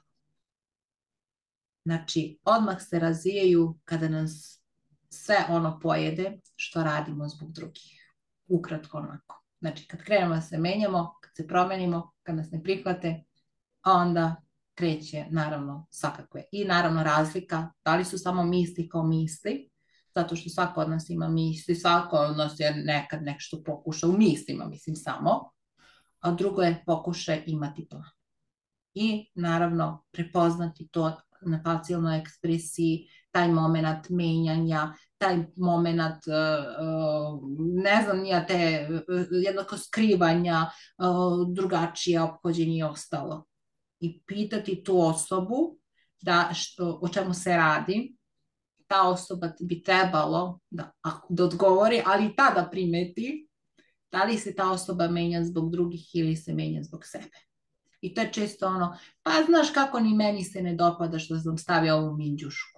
Znači, odmah se razvijaju kada nas sve ono pojede što radimo zbog drugih. Ukratko onako. Znači, kad krenemo da se menjamo, kad se promenimo, kad nas ne prihvate, onda kreće, naravno, svakakve. I naravno razlika, da li su samo misli kao misli, zato što svako od nas ima misli, svako od nas je nekad nešto pokušao u mislima, mislim samo, a drugo je pokušaj imati plan. I naravno prepoznati to na facijalnoj ekspresiji, taj moment menjanja, taj moment, ne znam, nije te jednako skrivanja, drugačije ophođenje i ostalo. I pitati tu osobu da, što, o čemu se radi, ta osoba bi trebalo da, da odgovori, ali i tada primeti da li se ta osoba menja zbog drugih ili se menja zbog sebe. I to je često ono, pa znaš kako ni meni se ne dopada što sam stavio ovu minđušku.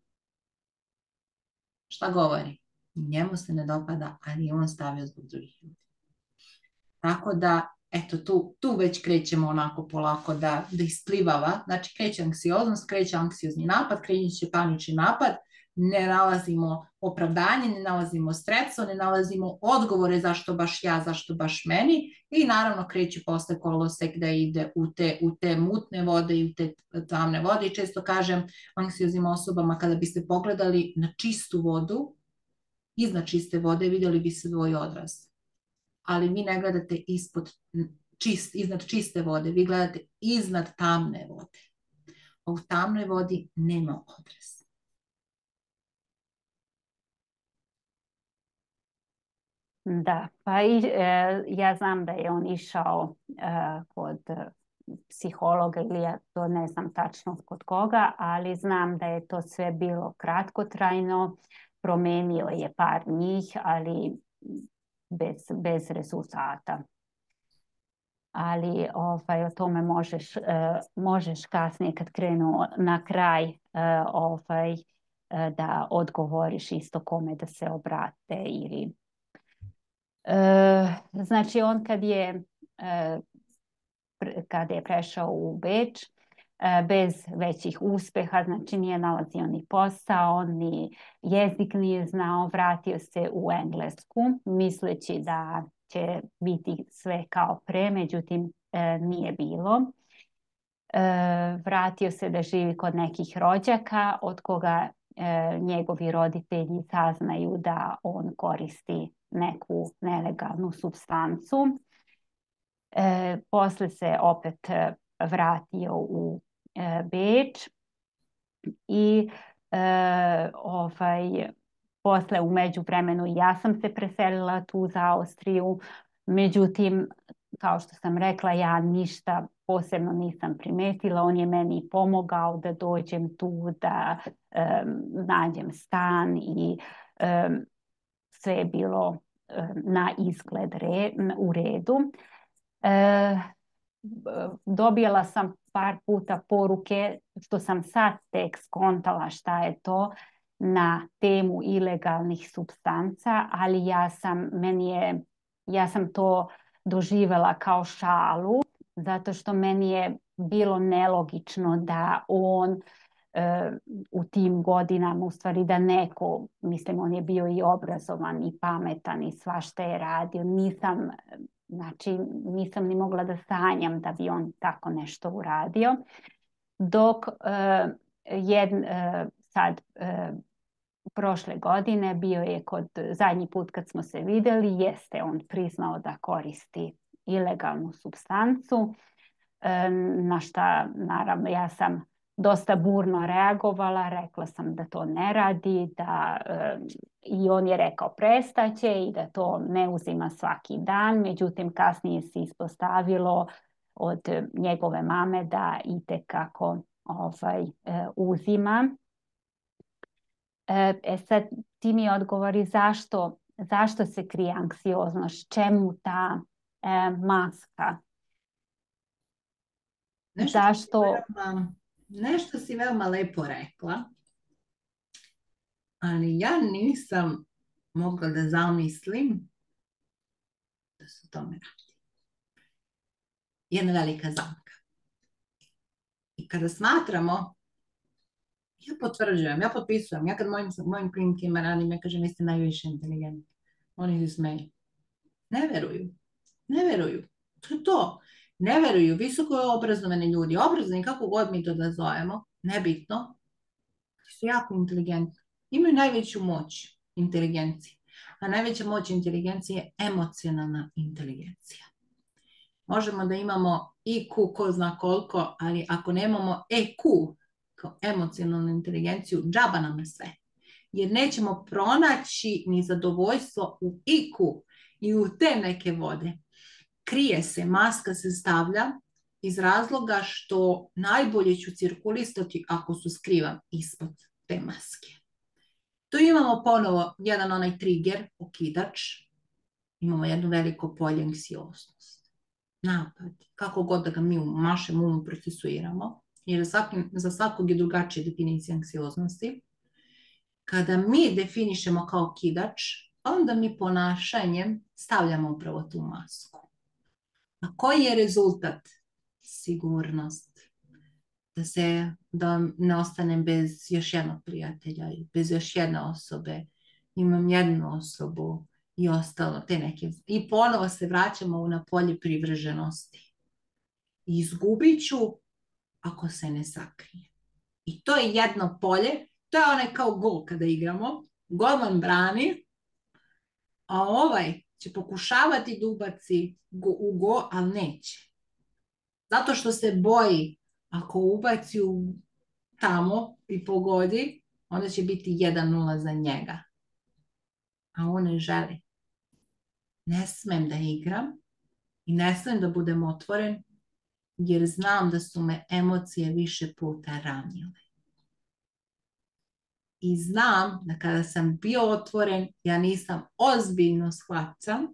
Šta govori? Njemu se ne dopada, ali je on stavio zbog drugih ljudi. Tako da, eto, tu, tu već krećemo onako polako da, da isplivava. Znači, kreće anksioznost, kreće anksiozni napad, kreće panični napad, ne nalazimo opravdanje, ne nalazimo streso, ne nalazimo odgovore zašto baš ja, zašto baš meni i naravno kreće posle kolosek da ide u te, u te mutne vode i u te tamne vode i često kažem anksioznim osobama kada biste pogledali na čistu vodu, iznad čiste vode vidjeli bi se svoj odraz. Ali vi ne gledate ispod čist, iznad čiste vode, vi gledate iznad tamne vode. A u tamnoj vodi nema odraz. Da, pa i, e, ja znam da je on išao e, kod psihologa ili ja to ne znam tačno kod koga, ali znam da je to sve bilo kratkotrajno, promenio je par njih, ali bez, bez rezultata. Ali ovaj, o tome možeš, uh, možeš kasnije kad krenu na kraj uh, ovaj, uh, da odgovoriš isto kome da se obrate. Ili, uh, znači on kad je, uh, kad je prešao u Beč, uh, bez većih uspeha, znači nije nalazio ni posao, ni jezik nije znao, vratio se u Englesku, misleći da će biti sve kao pre, međutim e, nije bilo. E, vratio se da živi kod nekih rođaka, od koga e, njegovi roditelji saznaju da on koristi neku nelegalnu supstancu. E, posle se opet vratio u e, Beč i e, ovaj... Posle u međuvremenu ja sam se preselila tu za Austriju, međutim, kao što sam rekla, ja ništa posebno nisam primetila. On je meni pomogao da dođem tu, da um, nađem stan i um, sve je bilo um, na izgled re, u redu. E, dobila sam par puta poruke, što sam sad tek skontala šta je to, na temu ilegalnih supstanca, ali ja sam, meni je, ja sam to doživjela kao šalu, zato što meni je bilo nelogično da on e, u tim godinama, u stvari da neko, mislim on je bio i obrazovan i pametan i svašta je radio, nisam, znači nisam ni mogla da sanjam da bi on tako nešto uradio, dok e, jed, e, sad e, prošle godine bio je kod zadnji put kad smo se vidjeli, jeste on priznao da koristi ilegalnu supstancu, e, na šta naravno ja sam dosta burno reagovala, rekla sam da to ne radi, da e, i on je rekao prestaće i da to ne uzima svaki dan, međutim kasnije se ispostavilo od njegove mame da itekako ovaj, e, uzima. E sad ti mi odgovori zašto, zašto se krije anksioznost, čemu ta e, maska? Nešto zašto? Si veoma, nešto si veoma lepo rekla, ali ja nisam mogla da zamislim da se tome radi. Jedna velika zamka. I kada smatramo, ja potvrđujem, ja potpisujem, ja kad mojim, mojim klijentima radim, ja kažem, vi ste najviše inteligentni. Oni se smeju. Ne veruju. Ne veruju. To je to. Ne veruju. Visoko obrazovani ljudi, obrazovani kako god mi to da zovemo, nebitno, su jako inteligentni. Imaju najveću moć inteligencije. A najveća moć inteligencije je emocionalna inteligencija. Možemo da imamo I Q ko zna koliko, ali ako nemamo E Q, kao emocionalnu inteligenciju, džaba nam je sve. Jer nećemo pronaći ni zadovoljstvo u I Q i u te neke vode. Krije se, maska se stavlja iz razloga što najbolje ću cirkulistati ako su skrivam ispod te maske. Tu imamo ponovo jedan onaj trigger, okidač, imamo jedno veliko polje anksioznost. Napad, kako god da ga mi u našem umu procesuiramo, jer za, svaki, za svakog je drugačija definicija anksioznosti. Kada mi definišemo kao okidač, onda mi ponašanjem stavljamo upravo tu masku. A koji je rezultat? Sigurnost. Da, se, da ne ostanem bez još jednog prijatelja, bez još jedne osobe. Imam jednu osobu i ostalo te neke. I ponovo se vraćamo na polje privrženosti. Izgubit ću ako se ne sakrije. I to je jedno polje, to je onaj kao gol kada igramo. Golman brani, a ovaj će pokušavati da ubaci u go, ali neće. Zato što se boji, ako ubaci u tamo i pogodi, onda će biti jedan nula za njega. A on ne želi. Ne smem da igram i ne smem da budem otvoren, jer znam da su me emocije više puta ranile. I znam da kada sam bio otvoren, ja nisam ozbiljno shvaćam,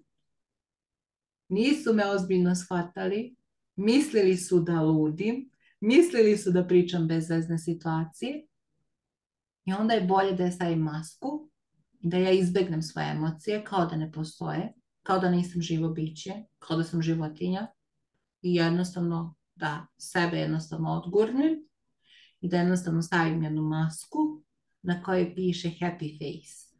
nisu me ozbiljno shvatali, mislili su da ludim, mislili su da pričam bezvezne situacije i onda je bolje da ja stavim masku i da ja izbegnem svoje emocije kao da ne postoje, kao da nisam živo biće, kao da sam životinja i jednostavno da sebe jednostavno odgurnem i da jednostavno stavim jednu masku na kojoj piše happy face.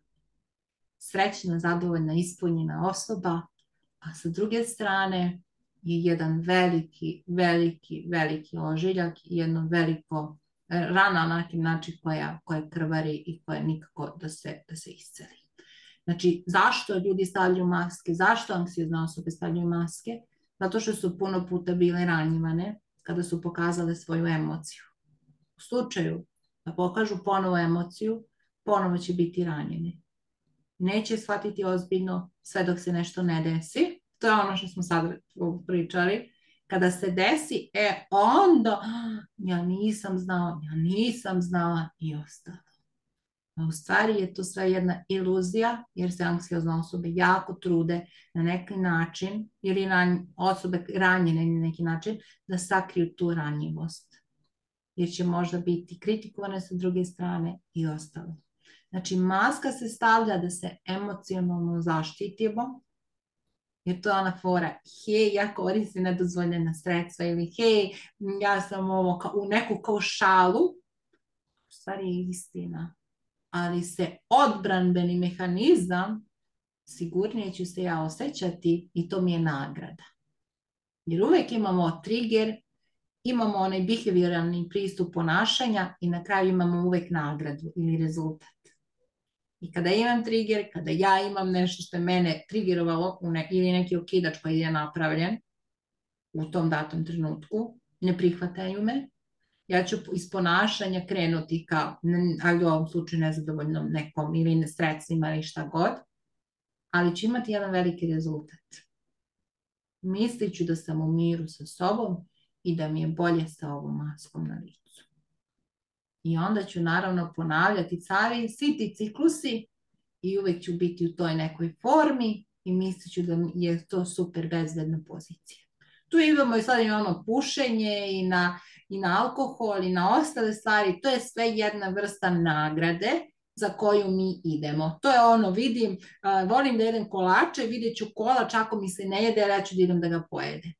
Srećna, zadovoljna, ispunjena osoba, a sa druge strane je jedan veliki, veliki, veliki ožiljak i jedno veliko rana na neki način koja, koja krvari i koja nikako da se, da se isceli. Znači, zašto ljudi stavljaju maske? Zašto anksiozne osobe stavljaju maske? Zato što su puno puta bile ranjivane kada su pokazale svoju emociju. U slučaju da pokažu ponovo emociju, ponovo će biti ranjeni. Neće shvatiti ozbiljno sve dok se nešto ne desi. To je ono što smo sad pričali. Kada se desi, e onda ja nisam znala, ja nisam znala i ostalo. A u stvari je to sve jedna iluzija, jer se anksiozne osobe jako trude na neki način, ili na osobe ranjene na neki način, da sakriju tu ranjivost. Jer će možda biti kritikovane sa druge strane i ostalo. Znači, maska se stavlja da se emocionalno zaštitimo, jer to je ona fora, hej, ja koristim nedozvoljena sredstva, ili hej, ja sam ovo kao, u neku kao šalu, u stvari je istina, ali se odbranbeni mehanizam, sigurnije ću se ja osjećati i to mi je nagrada. Jer uvek imamo trigger, imamo onaj behavioralni pristup ponašanja i na kraju imamo uvek nagradu ili rezultat. I kada imam trigger, kada ja imam nešto što je mene triggerovalo ne, ili neki okidač koji je napravljen u tom datom trenutku, ne prihvataju me, ja ću iz ponašanja krenuti kao, ali u ovom slučaju nezadovoljnom nekom ili sredstvima ili šta god, ali ću imati jedan veliki rezultat. Mislit ću da sam u miru sa sobom i da mi je bolje sa ovom maskom na licu. I onda ću naravno ponavljati cari, svi ti ciklusi i uvek ću biti u toj nekoj formi i mislit ću da je to super bezbedna pozicija. Tu imamo i sad i ono pušenje i na, i na alkohol i na ostale stvari. To je sve jedna vrsta nagrade za koju mi idemo. To je ono, vidim, uh, volim da jedem kolače, vidjet ću kolač ako mi se ne jede, ja ću da idem da ga pojede.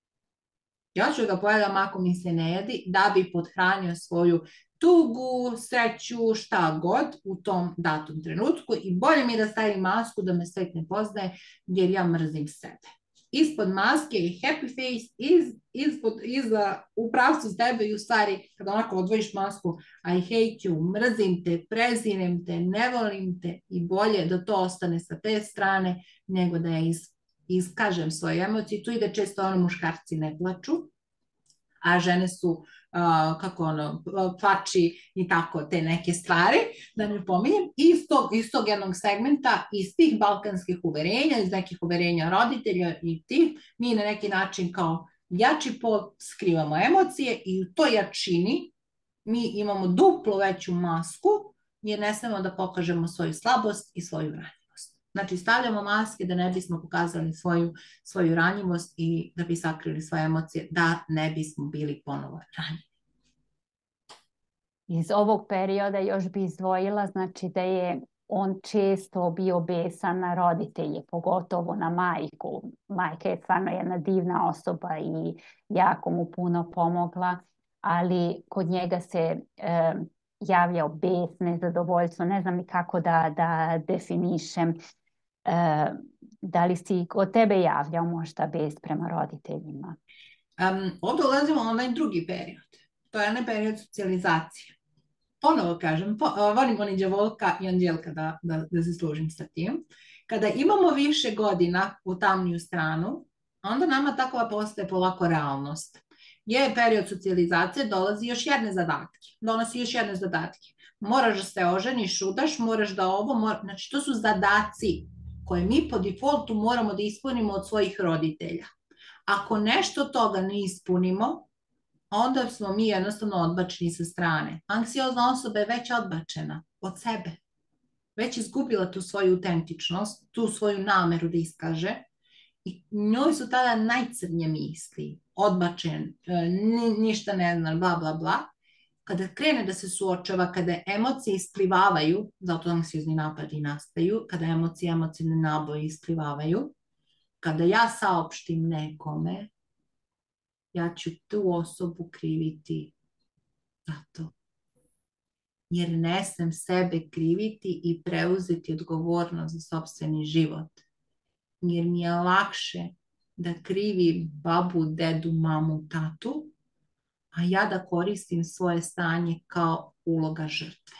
Ja ću ga pojedam ako mi se ne jedi, da bi podhranio svoju tugu, sreću, šta god u tom datom trenutku i bolje mi je da stavim masku da me svet ne poznaje jer ja mrzim sebe. Ispod maske je happy face, iz, ispod, iza, u pravcu s tebe i u stvari kada onako odvojiš masku I hate you, mrzim te, prezirem te, ne volim te i bolje da to ostane sa te strane nego da ja iz, iskažem svoje emocije. Tu ide često ono muškarci ne plaču, a žene su uh, kako ono, plači i tako te neke stvari, da ne pominjem, iz tog, iz tog jednog segmenta, iz tih balkanskih uverenja, iz nekih uverenja roditelja i tih, mi na neki način kao jači pol skrivamo emocije i u toj jačini mi imamo duplo veću masku jer ne smemo da pokažemo svoju slabost i svoju ranjivost. Znači, stavljamo maske da ne bismo pokazali svoju, svoju ranjivost i da bi sakrili svoje emocije, da ne bismo bili ponovo ranjivi. Iz ovog perioda još bi izdvojila, znači da je on često bio besan na roditelje, pogotovo na majku. Majka je stvarno jedna divna osoba i jako mu puno pomogla, ali kod njega se e, javljao bes, nezadovoljstvo, ne znam ni kako da, da definišem. E, da li si kod tebe javljao možda bes prema roditeljima? Um, ovdje ulazimo u onaj drugi period. To je onaj period socijalizacije. Ponovo kažem, po, volim oni đavolka i anđelka da, da, da se služim sa tim. Kada imamo više godina u tamniju stranu, onda nama takova postaje polako realnost. Je period socijalizacije, dolazi još jedne zadatke. Donosi još jedne zadatke. Moraš da se oženiš, udaš, moraš da ovo, mora... znači to su zadaci koje mi po defaultu moramo da ispunimo od svojih roditelja. Ako nešto toga ne ispunimo, onda smo mi jednostavno odbačeni sa strane. Anksiozna osoba je već odbačena od sebe. Već izgubila tu svoju autentičnost, tu svoju nameru da iskaže i njoj su tada najcrnje misli, odbačen, ni, ništa ne zna, bla, bla, bla. Kada krene da se suočava, kada emocije isplivavaju, zato anksiozni napadi nastaju, kada emocije, emocijne naboje isplivavaju, kada ja saopštim nekome, ja ću tu osobu kriviti za to. Jer ne smem sebe kriviti i preuzeti odgovornost za sopstveni život. Jer mi je lakše da krivim babu, dedu, mamu, tatu, a ja da koristim svoje stanje kao uloga žrtve.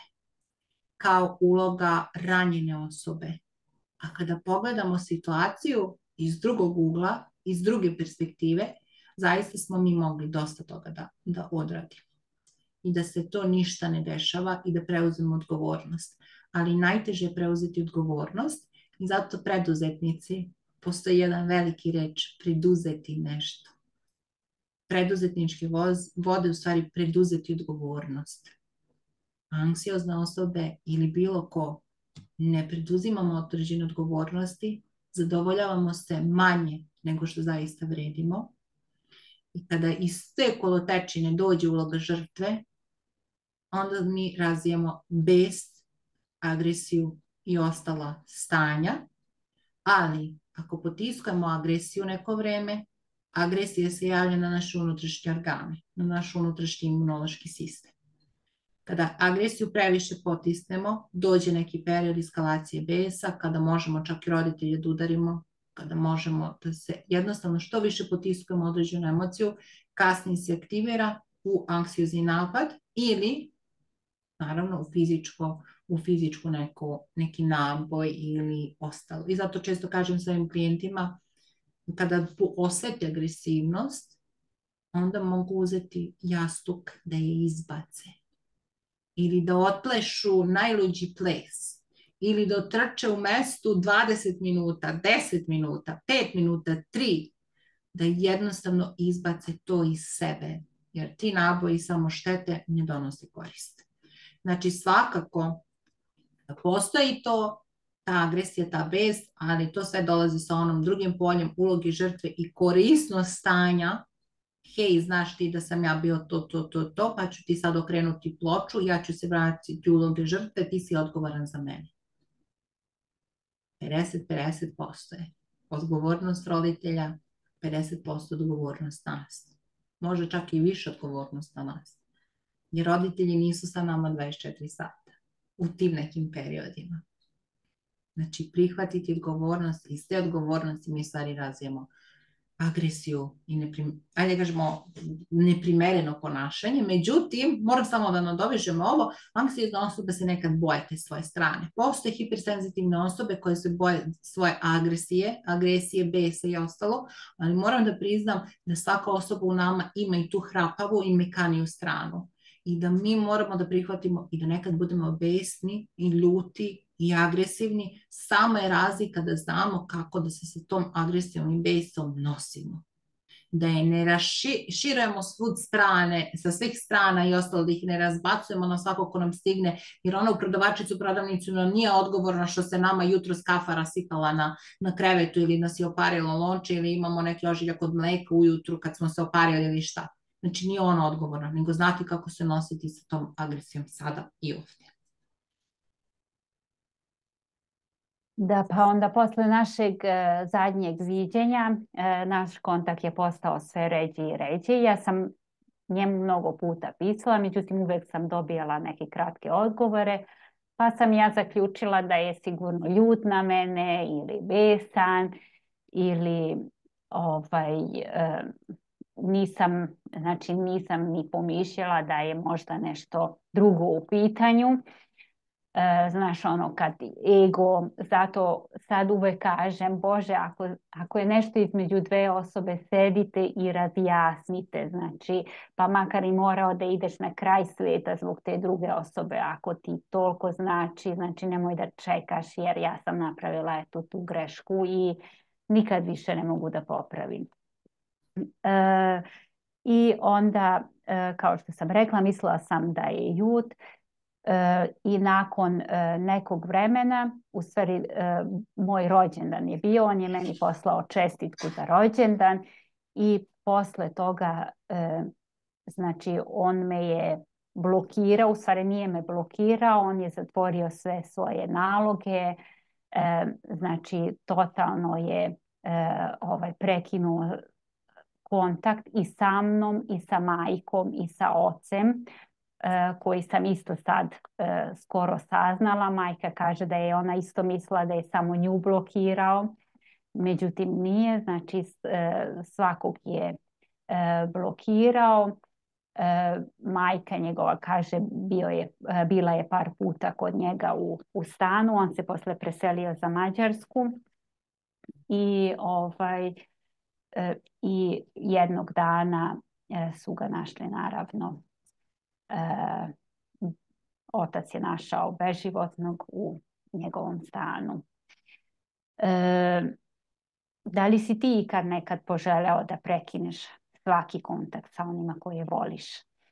Kao uloga ranjene osobe. A kada pogledamo situaciju iz drugog ugla, iz druge perspektive, zaista smo mi mogli dosta toga da, da odradimo. I da se to ništa ne dešava i da preuzmemo odgovornost. Ali najteže je preuzeti odgovornost i zato preduzetnici, postoji jedan veliki reč, preduzeti nešto. Preduzetničke voz, vode u stvari preduzeti odgovornost. Anksiozne osobe ili bilo ko ne preduzimamo određene odgovornosti, zadovoljavamo se manje nego što zaista vredimo. I kada iz te kolotečine dođe uloga žrtve, onda mi razvijemo bes, agresiju i ostala stanja. Ali ako potiskujemo agresiju neko vreme, agresija se javlja na naše unutrašnje organe, na naš unutrašnji imunološki sistem. Kada agresiju previše potisnemo, dođe neki period eskalacije besa, kada možemo čak i roditelje da udarimo, kada možemo da se jednostavno što više potiskujemo određenu emociju, kasnije se aktivira u anksiozni napad ili naravno u fizičko, u fizičku neko, neki naboj ili ostalo. I zato često kažem svojim klijentima, kada osjete agresivnost, onda mogu uzeti jastuk da je izbace. Ili da otplešu najluđi ples. Ili da otrče u mestu dvadeset minuta, deset minuta, pet minuta, tri. Da jednostavno izbace to iz sebe. Jer ti naboji samo štete, ne donose korist. Znači svakako postoji to, ta agresija, ta bes, ali to sve dolazi sa onom drugim poljem ulogi žrtve i korisnost stanja. Hej, znaš ti da sam ja bio to, to, to, to, pa ću ti sad okrenuti ploču, ja ću se vratiti u uloge žrtve, ti si odgovoran za mene. pedeset pedeset posto je odgovornost roditelja, pedeset posto odgovornost nas. Može čak i više odgovornost na nas. Jer roditelji nisu sa nama dvadeset četiri sata u tim nekim periodima. Znači, prihvatiti odgovornost, iz te odgovornosti mi stvari razvijemo agresiju i neprim, ajde kažemo, neprimereno ponašanje. Međutim, moram samo da nadovežem ovo, anksiozne osobe se nekad boje te svoje strane. Postoje hipersenzitivne osobe koje se boje svoje agresije, agresije, besa i ostalo, ali moram da priznam da svaka osoba u nama ima i tu hrapavu i mekaniju stranu. I da mi moramo da prihvatimo i da nekad budemo besni i ljuti i agresivni, samo je razlika da znamo kako da se sa tom agresijom i besom nosimo. da je ne raširujemo svud strane, sa svih strana i ostalo, da ih ne razbacujemo na svako ko nam stigne, jer ona u prodavačicu, prodavnicu nam nije odgovorna što se nama jutro kafa rasipala na, na krevetu ili nas je oparilo lonče ili imamo neki ožiljak od mleka ujutru kad smo se oparili ili šta. Znači nije ona odgovorna, nego znati kako se nositi sa tom agresijom sada i ovdje. Da, pa onda posle našeg e, zadnjeg viđenja e, naš kontakt je postao sve ređi i ređi. Ja sam njemu mnogo puta pisala, međutim uvek sam dobijala neke kratke odgovore, pa sam ja zaključila da je sigurno ljut na mene ili besan ili ovaj, e, nisam, znači nisam ni pomišljala da je možda nešto drugo u pitanju. E, znaš ono kad ego, zato sad uvek kažem Bože ako, ako je nešto između dve osobe sedite i razjasnite, znači pa makar i morao da ideš na kraj svijeta zbog te druge osobe ako ti toliko znači, znači nemoj da čekaš jer ja sam napravila eto tu grešku i nikad više ne mogu da popravim. E, i onda e, kao što sam rekla mislila sam da je ljut. E, i nakon e, nekog vremena, u stvari e, moj rođendan je bio, on je meni poslao čestitku za rođendan i posle toga e, znači on me je blokirao, u stvari nije me blokirao, on je zatvorio sve svoje naloge, e, znači totalno je e, ovaj, prekinuo kontakt i sa mnom i sa majkom i sa ocem, koji sam isto sad e, skoro saznala. Majka kaže da je ona isto mislila da je samo nju blokirao. Međutim nije, znači e, svakog je e, blokirao. E, majka njegova kaže bio je, e, bila je par puta kod njega u, u stanu. On se posle preselio za Mađarsku i, ovaj, e, i jednog dana e, su ga našli naravno. E, otac je našao beživotnog u njegovom stanu. E, da li si ti ikad nekad poželeo da prekineš svaki kontakt sa onima koje voliš?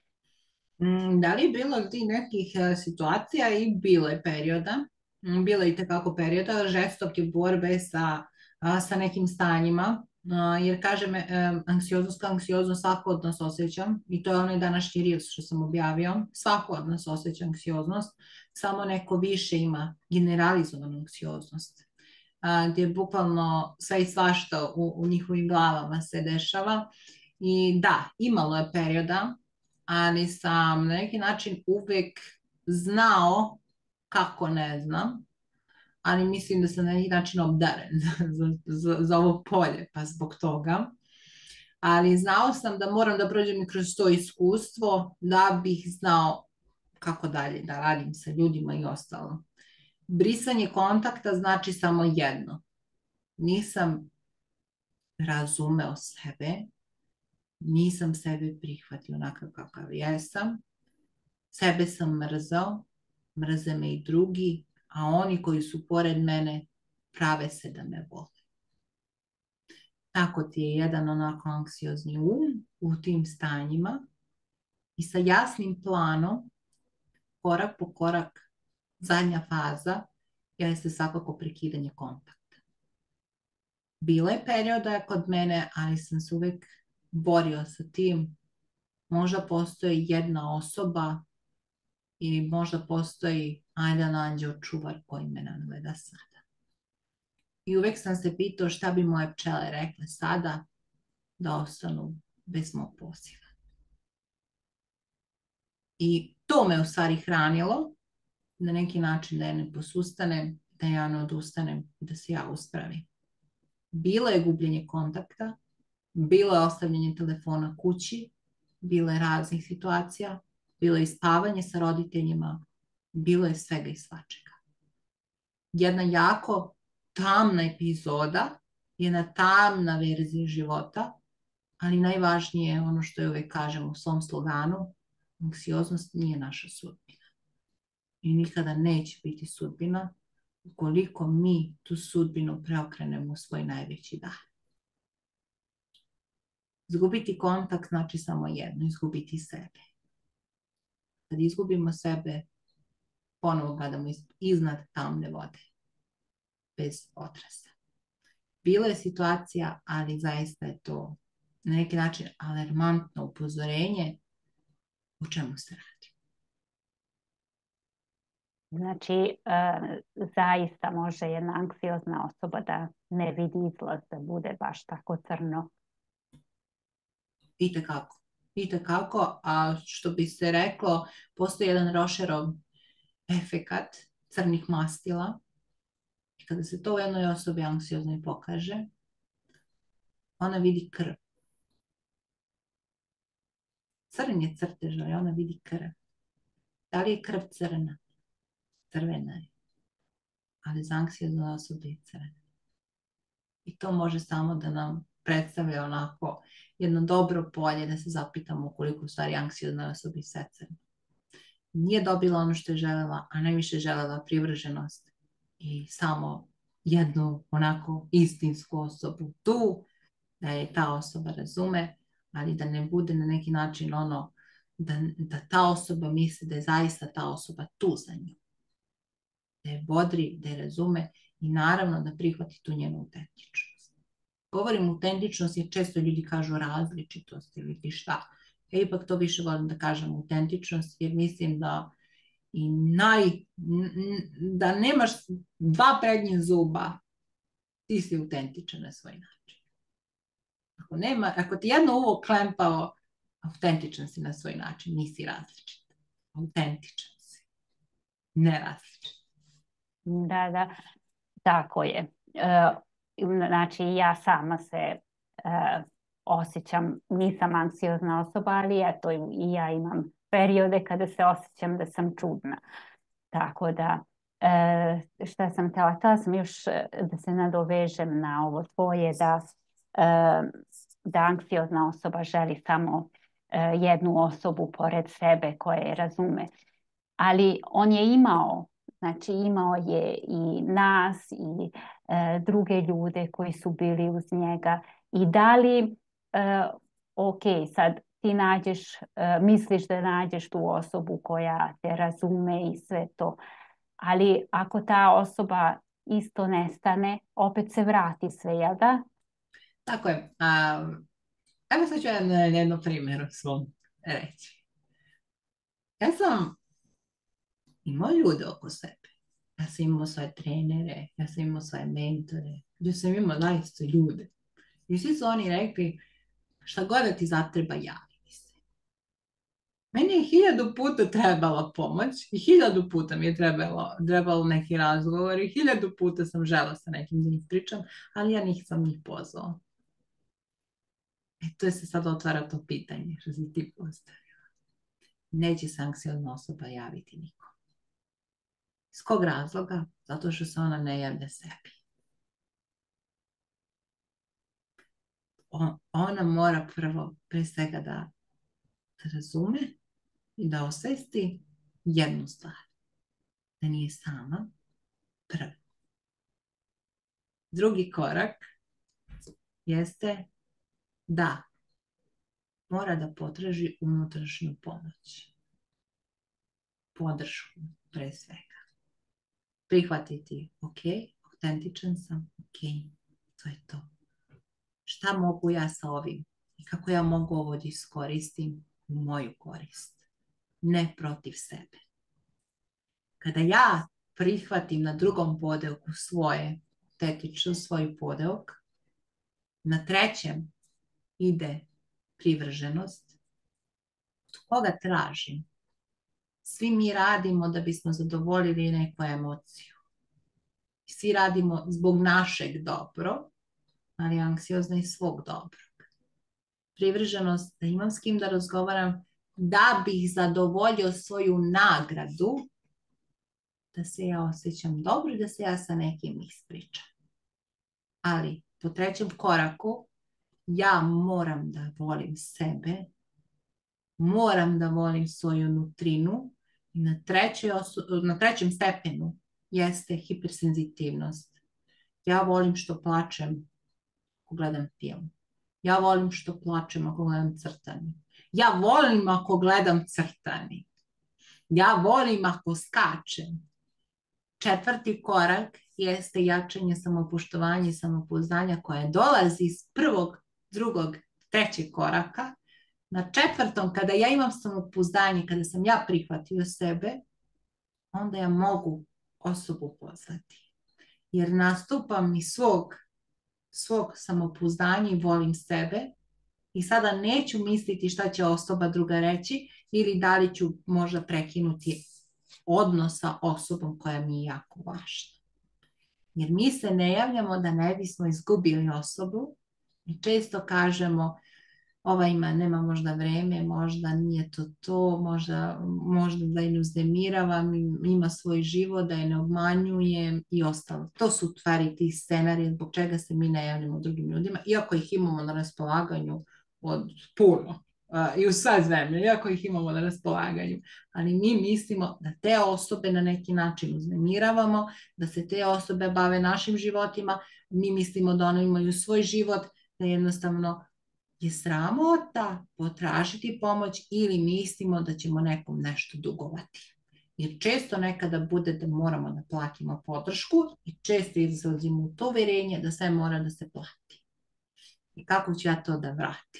Mm, Da li je bilo ti nekih e, situacija i bilo je perioda, mm, bilo je i tekako perioda žestoke borbe sa, a, sa nekim stanjima, a, jer kažem, e, anksioznost kao anksioznost svako od nas osjećam i to je onaj današnji reels što sam objavio, svako od nas osjeća anksioznost, samo neko više ima generalizovanu anksioznost, a, gdje bukvalno sve i svašta u, u njihovim glavama se dešava i da, imalo je perioda, ali sam na neki način uvek znao kako ne znam, ali mislim da sam na neki način obdaren za, za, za ovo polje, pa zbog toga. Ali znao sam da moram da prođem i kroz to iskustvo da bih znao kako dalje da radim sa ljudima i ostalo. Brisanje kontakta znači samo jedno. Nisam razumeo sebe, nisam sebe prihvatio onakav kakav jesam, sebe sam mrzao, mrze me i drugi, a oni koji su pored mene prave se da me vole. Tako ti je jedan onako anksiozni um u tim stanjima i sa jasnim planom, korak po korak, zadnja faza jeste svakako prekidanje kontakta. Bilo je perioda kod mene, ali sam se uvek borio sa tim. Možda postoji jedna osoba ili možda postoji jedan anđeo čuvar koji me nadgleda sada. I uvek sam se pitao šta bi moje pčele rekle sada da ostanu bez mog poziva. I to me u stvari hranilo, na neki način da ja ne posustanem, da ja ne odustanem, da se ja uspravim. Bilo je gubljenje kontakta, bilo je ostavljanje telefona kući, bilo je raznih situacija, bilo je spavanje sa roditeljima, bilo je svega i svačega. Jedna jako tamna epizoda, jedna tamna verzija života, ali najvažnije je ono što je uvek kažem u svom sloganu, anksioznost nije naša sudbina. I nikada neće biti sudbina ukoliko mi tu sudbinu preokrenemo u svoj najveći dan. Izgubiti kontakt znači samo jedno, izgubiti sebe. Kad izgubimo sebe, ponovo gledamo iznad tamne vode, bez otrasa. Bilo je situacija, ali zaista je to na neki način alarmantno upozorenje o čemu se radi. Znači, e, zaista može jedna anksiozna osoba da ne vidi izlaz, da bude baš tako crno. Itekako. Itekako, a što bi se reklo, postoji jedan Rošerov efekat crnih mastila. I kada se to u jednoj osobi anksioznoj pokaže, ona vidi krv. Crn je crtež, ali ona vidi krv. Da li je krv crna? Crvena je. Ali za anksioznu osobu je crvena. I to može samo da nam predstavlja onako jedno dobro polje da se zapitamo koliko u stvari anksiozna osoba sve crno. Nije dobila ono što je želela, a najviše želela privrženost i samo jednu onako istinsku osobu tu, da je ta osoba razume, ali da ne bude na neki način ono da, da ta osoba misli da je zaista ta osoba tu za nju. Da je bodri, da je razume i naravno da prihvati tu njenu autentičnost. Govorim autentičnost jer često ljudi kažu različitost ili ti šta. Ja ipak to više volim da kažem autentičnost jer mislim da i naj, da nemaš dva prednjih zuba, ti si autentičan na svoj način. Ako, nema, ako ti jedno uvo klempao, autentičan si na svoj način, nisi različit. Autentičan si, ne različit. Da, da, tako je. E, znači, ja sama se e, osjećam, nisam anksiozna osoba, ali eto, i ja imam periode kada se osjećam da sam čudna. Tako da, e, šta sam htjela, htjela sam još da se nadovežem na ovo tvoje, da, e, da anksiozna osoba želi samo e, jednu osobu pored sebe koja je razume. Ali on je imao, znači imao je i nas i e, druge ljude koji su bili uz njega. I da li, e, ok, sad ti nađeš, e, misliš da nađeš tu osobu koja te razume i sve to, ali ako ta osoba isto nestane, opet se vrati sve, jel da? Tako je. Um, ajmo sad ću jedan, jedno primjer svom reći. Ja sam imao ljude oko sebe. Ja sam imao svoje trenere, ja sam imao svoje mentore, ja sam imao zaista ljude. I svi su oni rekli, šta god da ti zatreba, javi se. Meni je hiljadu puta trebala pomoć i hiljadu puta mi je trebalo, trebalo neki razgovor i hiljadu puta sam žela sa nekim da ih pričam, ali ja nisam njih pozvala. E, to se sad otvara to pitanje što si ti postavila. Neće se anksiozna osoba javiti nikom. Iz kog razloga? Zato što se ona ne javlja sebi. On, ona mora prvo, pre svega da, da razume i da osvesti jednu stvar. Da nije sama, prvo. Drugi korak jeste da mora da potraži unutrašnju pomoć. Podršku, pre svega. Prihvatiti, ok, autentičan sam, ok, to je to. Šta mogu ja sa ovim? I kako ja mogu ovo da iskoristim u moju korist? Ne protiv sebe. Kada ja prihvatim na drugom podelku svoje, autentičnu svoju podelk, na trećem ide privrženost, od koga tražim? Svi mi radimo da bismo zadovoljili neku emociju. Svi radimo zbog našeg dobro, ali anksiozna iz svog dobrog. Privrženost, da imam s kim da razgovaram, da bih zadovoljio svoju nagradu, da se ja osjećam dobro i da se ja sa nekim ispričam. Ali po trećem koraku, ja moram da volim sebe, moram da volim svoju nutrinu i na, na trećem stepenu jeste hipersenzitivnost. Ja volim što plačem ako gledam film. Ja volim što plačem ako gledam crtani. Ja volim ako gledam crtani. Ja volim ako skačem. Četvrti korak jeste jačanje samopoštovanja i samopouzdanja koje dolazi iz prvog, drugog, trećeg koraka. Na četvrtom, kada ja imam samopouzdanje, kada sam ja prihvatio sebe, onda ja mogu osobu pozvati. Jer nastupam iz svog, svog samopouzdanja i volim sebe i sada neću misliti šta će osoba druga reći ili da li ću možda prekinuti odnos sa osobom koja mi je jako važna. Jer mi se ne javljamo da ne bismo izgubili osobu i često kažemo ova ima, nema možda vreme, možda nije to to, možda, možda da je ne uznemiravam, ima svoj život, da je ne obmanjujem i ostalo. To su stvari ti scenarije zbog čega se mi ne javljamo drugim ljudima, iako ih imamo na raspolaganju od puno. Uh, i u sve zemlje, iako ih imamo na raspolaganju. Ali mi mislimo da te osobe na neki način uznemiravamo, da se te osobe bave našim životima, mi mislimo da one imaju svoj život, da jednostavno je sramota potražiti pomoć ili mislimo da ćemo nekom nešto dugovati. Jer često nekada bude da moramo da platimo podršku i često izlazimo u to uverenje da sve mora da se plati. I kako ću ja to da vratim?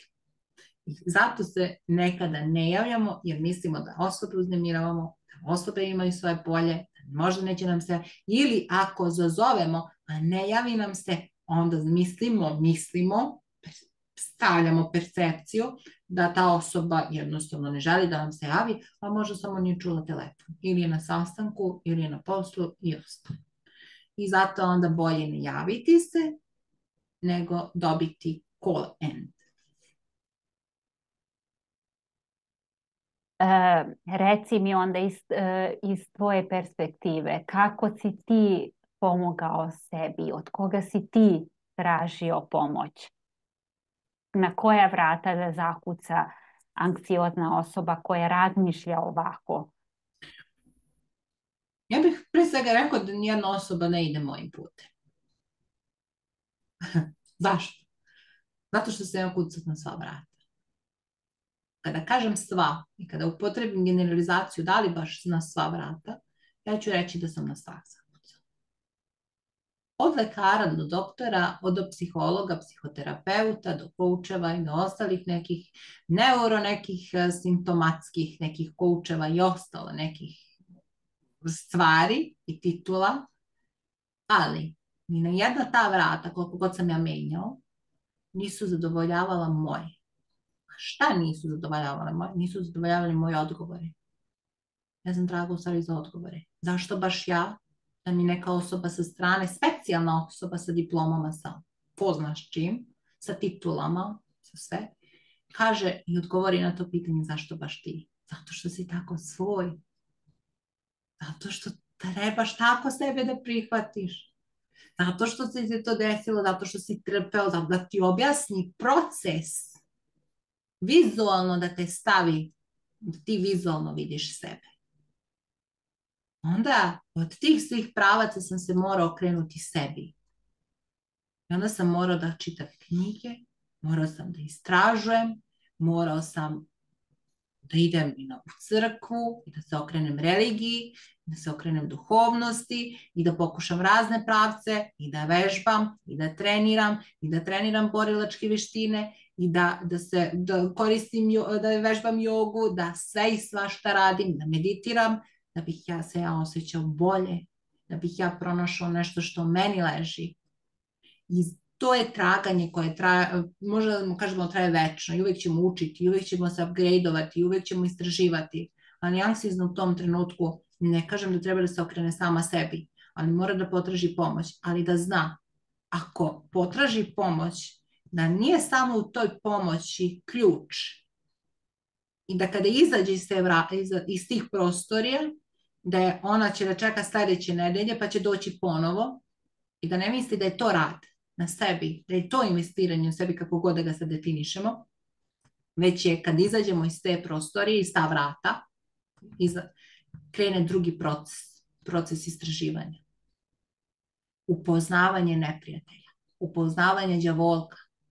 Zato se nekada ne javljamo jer mislimo da osobe uznemiravamo, da osobe imaju svoje polje, da možda neće nam se, ili ako zazovemo, a ne javi nam se, onda mislimo, mislimo, stavljamo percepciju da ta osoba jednostavno ne želi da nam se javi, a možda samo nije čula telefon. Ili je na sastanku, ili je na poslu i ostalo. I zato onda bolje ne javiti se, nego dobiti call end. Uh, reci mi onda iz, uh, iz tvoje perspektive, kako si ti pomogao sebi, od koga si ti tražio pomoć? Na koja vrata da zakuca anksiozna osoba koja razmišlja ovako? Ja bih pre svega rekao da nijedna osoba ne ide mojim putem. Zašto? Zato što se ja kucat na sva vrata. Kada kažem sva i kada upotrebim generalizaciju da li baš na sva vrata, ja ću reći da sam na sva zakucala. Od lekara do doktora, od psihologa, psihoterapeuta, do koučeva i do ostalih nekih neuro, nekih simptomatskih, nekih koučeva i ostalo nekih stvari i titula, ali ni na jedna ta vrata, koliko god sam ja menjao, nisu zadovoljavala moje. Šta nisu zadovoljavale moje? Nisu zadovoljavali moje odgovore. Ja sam traga u stvari za odgovore. Zašto baš ja? Da mi neka osoba sa strane, specijalna osoba sa diplomama, sa ko znaš čim, sa titulama, sa sve, kaže i odgovori na to pitanje zašto baš ti? Zato što si tako svoj. Zato što trebaš tako sebe da prihvatiš. Zato što se ti to desilo, zato što si trpeo, da ti objasni proces vizualno da te stavi, da ti vizualno vidiš sebe. Onda od tih svih pravaca sam se morao okrenuti sebi. I onda sam morao da čitam knjige, morao sam da istražujem, morao sam da idem i na crkvu, i da se okrenem religiji, da se okrenem duhovnosti, i da pokušam razne pravce, i da vežbam, i da treniram, i da treniram borilačke veštine, i da, da, se, da koristim, da vežbam jogu, da sve i svašta radim, da meditiram, da bih ja se ja osjećao bolje, da bih ja pronašao nešto što meni leži. I to je traganje koje traje, možda da kažemo traje večno, i uvijek ćemo učiti, i uvijek ćemo se upgradeovati, i uvijek ćemo istraživati, ali anksiozna u tom trenutku, ne kažem da treba da se okrene sama sebi, ali mora da potraži pomoć, ali da zna, ako potraži pomoć, da nije samo u toj pomoći ključ i da kada izađe iz, te vra, iz, iz tih prostorija, da je ona će da čeka sljedeće nedelje pa će doći ponovo i da ne misli da je to rad na sebi, da je to investiranje u sebi kako god da ga sad definišemo, već je kad izađemo iz te prostorije, iz ta vrata, iza, krene drugi proces, proces istraživanja. Upoznavanje neprijatelja, upoznavanje đavolka,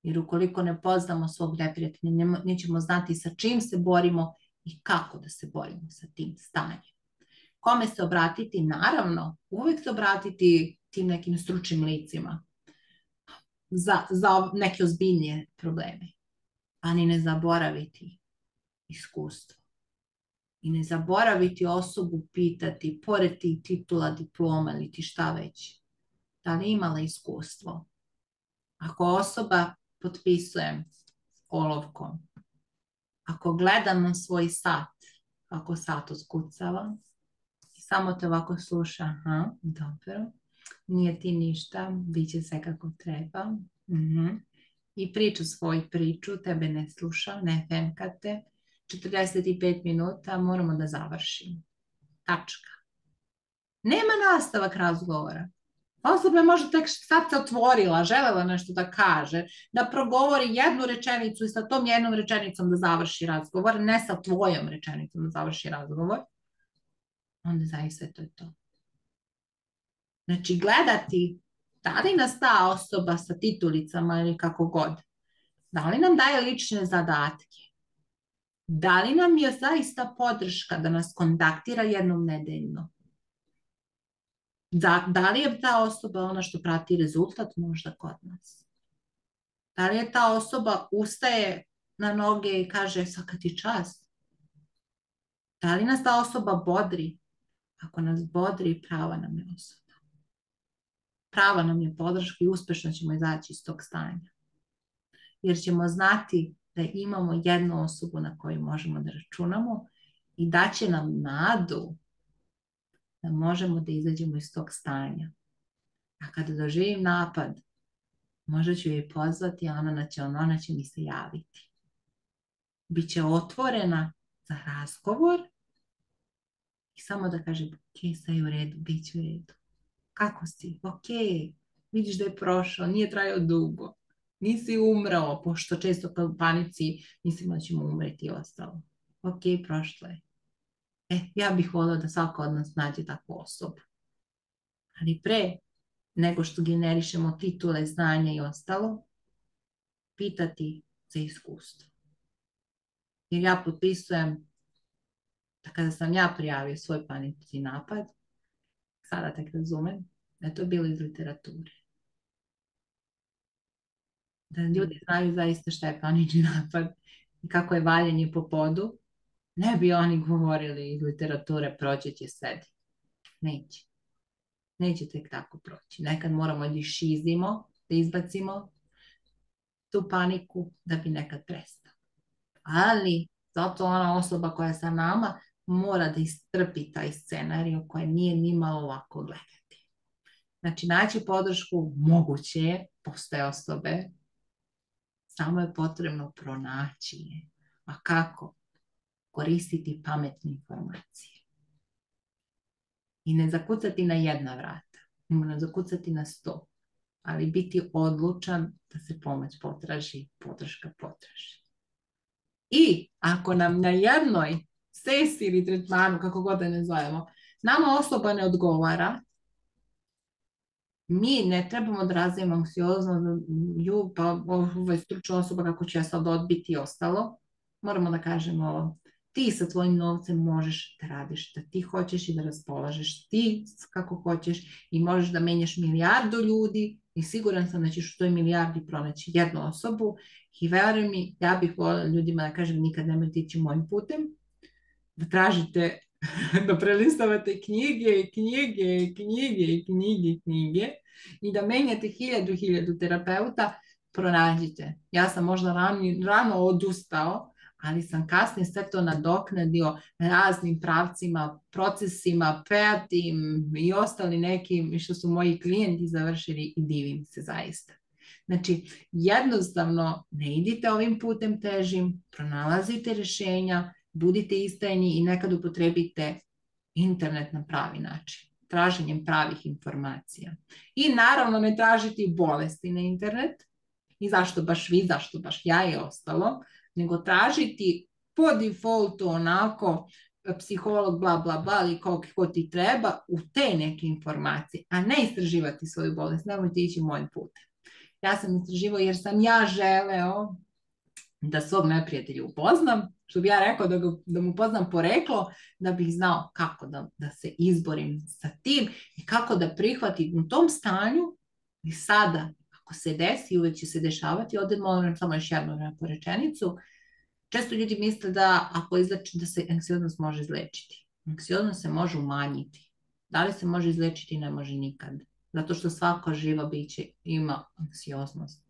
Jer ukoliko ne poznamo svog neprijatelja, nećemo znati sa čim se borimo i kako da se borimo sa tim stanjem. Kome se obratiti? Naravno, uvek se obratiti tim nekim stručnim licima za, za neke ozbiljnije probleme. Ali ne zaboraviti iskustvo. I ne zaboraviti osobu pitati, pored ti titula, diploma ili ti šta već, da li imala iskustvo. Ako osoba, potpisujem olovkom, ako gledam na svoj sat, ako sat oskucava, i samo te ovako sluša, aha, dobro, nije ti ništa, bit će sve kako treba, uh-huh. I priča svoju priču, tebe ne sluša, ne femkate, četrdeset pet minuta, moramo da završimo. Tačka. Nema nastavak razgovora. Osoba je možda tek sad se otvorila, želela nešto da kaže, da progovori jednu rečenicu i sa tom jednom rečenicom da završi razgovor, ne sa tvojom rečenicom da završi razgovor, onda zaista to je to. Znači, gledati da li nas ta osoba sa titulicama ili kako god, da li nam daje lične zadatke, da li nam je zaista podrška da nas kontaktira jednom nedeljno, Da, da li je ta osoba ona što prati rezultat možda kod nas? Da li je ta osoba ustaje na noge i kaže svaka ti čast? Da li nas ta osoba bodri? Ako nas bodri, prava nam je osoba. Prava nam je podrška i uspešno ćemo izaći iz tog stanja. Jer ćemo znati da imamo jednu osobu na koju možemo da računamo i da će nam nadu da možemo da izađemo iz tog stanja. A kada doživim napad, možda ću joj pozvati, a ona će, ona će mi se javiti. Biće otvorena za razgovor i samo da kaže, ok, sve je u redu, bit će u redu. Kako si? Ok, vidiš da je prošao, nije trajao dugo. Nisi umrao, pošto često u panici mislimo da ćemo umreti i ostalo. Ok, prošlo je. E, ja bih volila da svako od nas nađe takvu osobu. Ali pre nego što generišemo titule, znanja i ostalo, pitati za iskustvo. Jer ja potpisujem da kada sam ja prijavio svoj panični napad, sada tek razumem da je to bilo iz literature. Da ljudi znaju zaista šta je panični napad i kako je valjanje po podu, ne bi oni govorili iz literature proći će sedi. Neće. Neće tek tako proći. Nekad moramo da išizimo, da izbacimo tu paniku da bi nekad prestao. Ali zato ona osoba koja je sa nama mora da istrpi taj scenarij koje nije nimalo lako gledati. Znači, naći podršku moguće je, postoje osobe, samo je potrebno pronaći je. A kako? Koristiti pametne informacije. I ne zakucati na jedna vrata, ne zakucati na sto, ali biti odlučan da se pomoć potraži, podrška potraži. I ako nam na jednoj sesiji ili tretmanu, kako god da ne zovemo, nama osoba ne odgovara, mi ne trebamo da razvijemo anksiozno, ju, pa ovo je stručna osoba, kako ću ja sad odbiti i ostalo. Moramo da kažemo, ti sa tvojim novcem možeš da radiš da ti hoćeš i da raspolažeš ti kako hoćeš i možeš da menjaš milijardu ljudi i siguran sam da ćeš u toj milijardi pronaći jednu osobu i veruj mi, ja bih voljela ljudima da kažem nikad nemojte ići mojim putem, da tražite, da prelistavate knjige, knjige, knjige, knjige, knjige i da menjate hiljadu, hiljadu terapeuta, pronađite. Ja sam možda rano, rano odustao, ali sam kasnije sve to nadoknadio raznim pravcima, procesima, peatim i ostali nekim što su moji klijenti završili i divim se zaista. Znači, jednostavno ne idite ovim putem težim, pronalazite rješenja, budite istrajni i nekad upotrebite internet na pravi način, traženjem pravih informacija. I naravno ne tražiti bolesti na internet i zašto baš vi, zašto baš ja i ostalo, nego tražiti po defaultu onako psiholog bla bla bla ili koliko ti treba u te neke informacije, a ne istraživati svoju bolest, nemojte ići mojim putem. Ja sam istraživao jer sam ja želeo da svog neprijatelja upoznam, što bi ja rekao da, ga, da mu upoznam poreklo, da bih znao kako da, da se izborim sa tim i kako da prihvatim u tom stanju i sada, ako se desi, uvek će se dešavati, ovdje molim samo još jednu neku rečenicu, često ljudi misle da ako izleči, da se anksioznost može izlečiti. Anksioznost se može umanjiti. Da li se može izlečiti? Ne može nikad. Zato što svako živo biće ima anksioznost.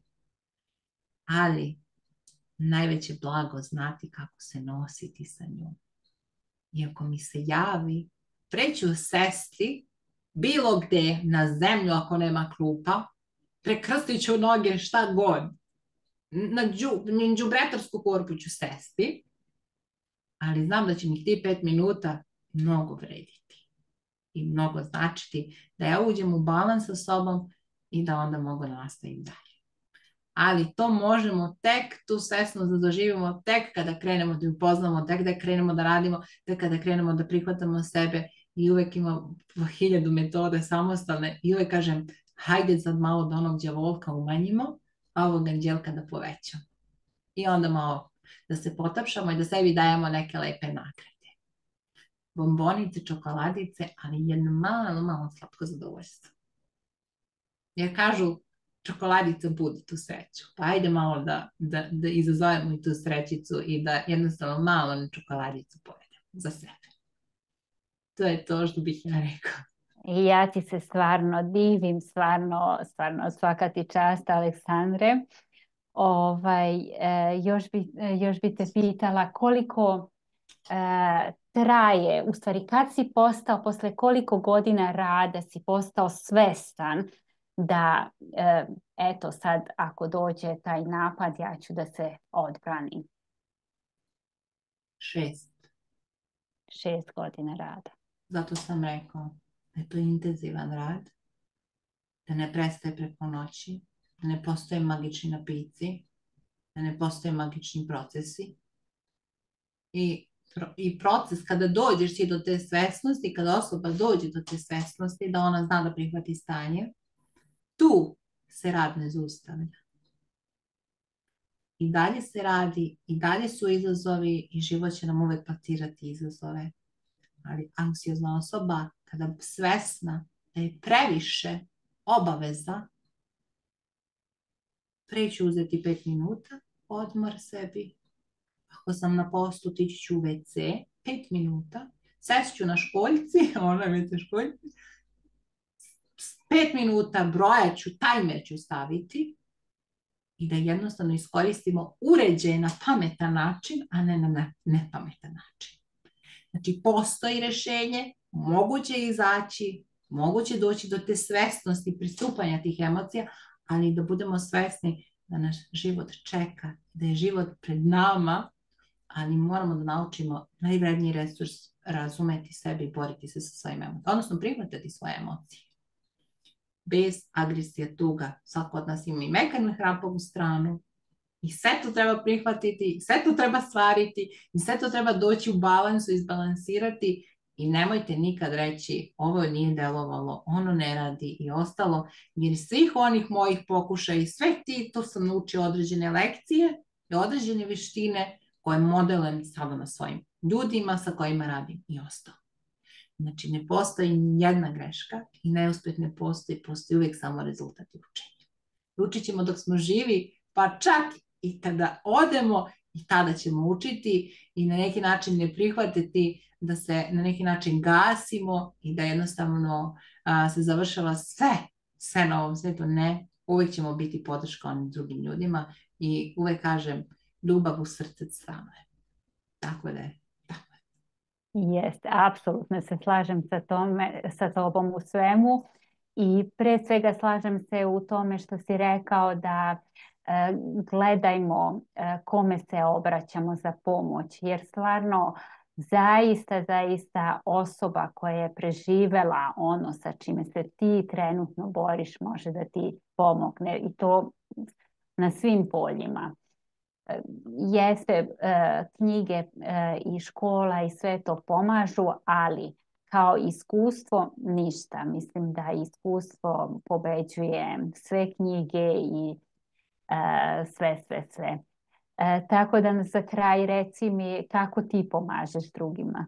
Ali najveće blago znati kako se nositi sa njom. I ako mi se javi, preću sesti bilo gde na zemlju ako nema klupa, prekrstit ću noge šta god. Na đubretarsku korpu ću sesti, ali znam da će mi ti pet minuta mnogo vrediti i mnogo značiti da ja uđem u balans sa sobom i da onda mogu nastaviti dalje. Ali to možemo tek, tu svesnost da doživimo tek kada krenemo da upoznamo, tek da krenemo da radimo, tek kada krenemo da prihvatamo sebe i uvek imamo hiljadu metode samostalne i uvek kažem hajde sad malo da onog đavolka umanjimo, a ovog anđelka da povećamo. I onda malo da se potapšamo i da sebi dajemo neke lepe nagrade. Bombonice, čokoladice, ali jedno malo, malo slatko zadovoljstvo. Jer kažu čokoladica budi tu sreću. Pa ajde malo da, da, da izazovemo i tu srećicu i da jednostavno malo na čokoladicu povedemo za sebe. To je to što bih ja rekao. I ja ti se stvarno divim, stvarno, stvarno svaka ti čast, Aleksandre. Ovaj, e, još, bi, e, još bi te pitala koliko e, traje, u stvari kad si postao, posle koliko godina rada si postao svestan da e, eto sad ako dođe taj napad ja ću da se odbranim. Šest. Šest godina rada. Zato sam rekao da je to intenzivan rad, da ne prestaje preko noći, da ne postoje magični napici, da ne postoje magični procesi. I, i proces kada dođeš ti do te svesnosti, kada osoba dođe do te svesnosti, da ona zna da prihvati stanje, tu se rad ne zaustavlja. I dalje se radi, i dalje su izazovi i život će nam uvek patirati izazove. Ali anksiozna osoba, kada svesna da je previše obaveza, pre ću uzeti pet minuta, odmor sebi. Ako sam na postu, tići ću u ve ce, pet minuta, sest ću na školjci, ona ve ce školjci, pet minuta brojat ću, tajmer ću staviti i da jednostavno iskoristimo uređaje na pametan način, a ne na nepametan način. Znači, postoji rešenje, moguće je izaći, moguće doći do te svesnosti pristupanja tih emocija, ali da budemo svesni da naš život čeka, da je život pred nama, ali moramo da naučimo najvredniji resurs razumeti sebe i boriti se sa svojim emocijama, odnosno prihvatati svoje emocije. Bez agresija, tuga, svako od nas ima i mekanu i hrapovu stranu i sve to treba prihvatiti, sve to treba stvariti i sve to treba doći u balansu, izbalansirati i nemojte nikad reći ovo nije delovalo, ono ne radi i ostalo, jer svih onih mojih pokušaja i sve ti to sam naučio određene lekcije i određene veštine koje modelujem sada na svojim ljudima sa kojima radim i ostalo. Znači, ne postoji jedna greška i neuspeh ne postoji, postoji uvijek samo rezultat učenja. Učit ćemo dok smo živi, pa čak i kada odemo i tada ćemo učiti i na neki način ne prihvatiti da se na neki način gasimo i da jednostavno a, se završava sve, sve na ovom svijetu. Ne, uvijek ćemo biti podrška onim drugim ljudima i uvijek kažem ljubav u srce stanuje. Tako da je. Jeste, apsolutno se slažem sa, tome, sa tobom u svemu i pre svega slažem se u tome što si rekao da e, gledajmo e, kome se obraćamo za pomoć, jer stvarno zaista, zaista osoba koja je preživela ono sa čime se ti trenutno boriš može da ti pomogne i to na svim poljima. Jeste, knjige i škola i sve to pomažu, ali kao iskustvo ništa. Mislim da iskustvo pobeđuje sve knjige i uh, sve, sve, sve. Uh, tako da za kraj reci mi kako ti pomažeš drugima.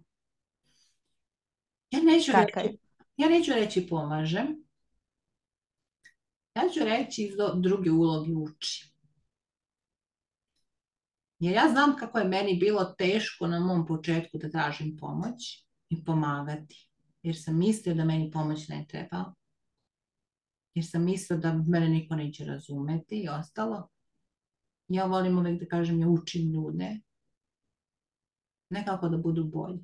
Ja neću, Kaka... reći, ja neću reći pomažem. Ja ću reći iz druge uloge učim. Jer ja znam kako je meni bilo teško na mom početku da tražim pomoć i pomagati. Jer sam mislila da meni pomoć ne treba. Jer sam mislila da mene niko neće razumeti i ostalo. Ja volim uvek da kažem, ja učim ljude. Nekako da budu bolji.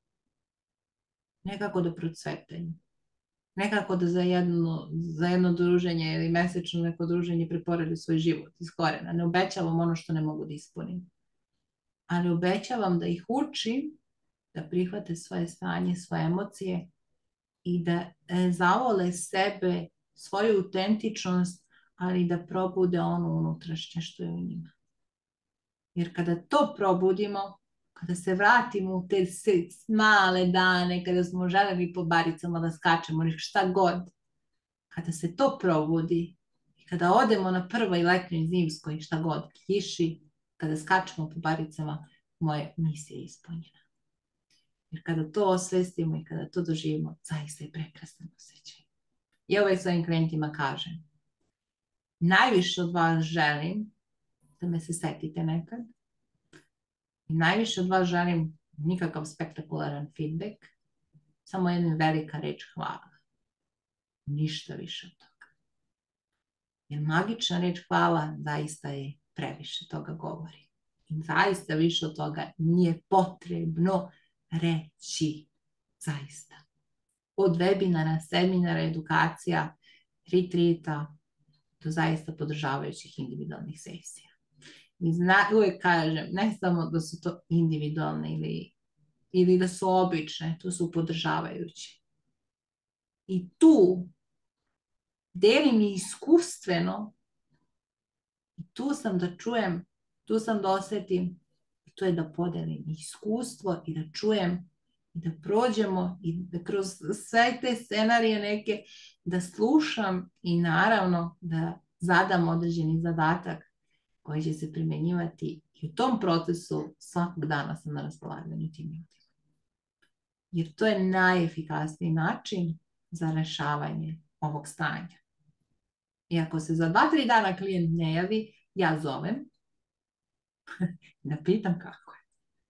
Nekako da procvetaju. Nekako da za jedno, za jedno druženje ili mesečno neko druženje preporede svoj život iz korena. Ne obećavam ono što ne mogu da ispunim. Ali obećavam da ih učim da prihvate svoje stanje, svoje emocije i da e, zavole sebe, svoju autentičnost, ali da probude ono unutrašnje što je u njima. Jer kada to probudimo, kada se vratimo u te male dane, kada smo želeli po baricama da skačemo, šta god, kada se to probudi i kada odemo na prvoj letnjoj zimskoj, šta god, kiši, kada skačemo po baricama, moja misija je ispunjena. Jer kada to osvestimo i kada to doživimo, zaista je prekrasan osjećaj. I ovaj svojim klijentima kažem, najviše od vas želim da me se setite nekad. I najviše od vas želim nikakav spektakularan feedback, samo jedna velika reč hvala. Ništa više od toga. Jer magična reč hvala zaista je previše toga govori. I zaista više od toga nije potrebno reći. Zaista. Od webinara, seminara, edukacija, retrita, do zaista podržavajućih individualnih sesija. I zna, uvijek kažem, ne samo da su to individualne ili, ili da su obične, to su podržavajuće. I tu delim i iskustveno, i tu sam da čujem, tu sam da osjetim, i to je da podelim iskustvo i da čujem i da prođemo i da kroz sve te scenarije neke da slušam i naravno da zadam određeni zadatak koji će se primjenjivati i u tom procesu svakog dana sam na raspolaganju tim ljudima. Jer to je najefikasniji način za rešavanje ovog stanja. I ako se za dva, tri dana klijent ne javi, ja zovem da pitam kako je.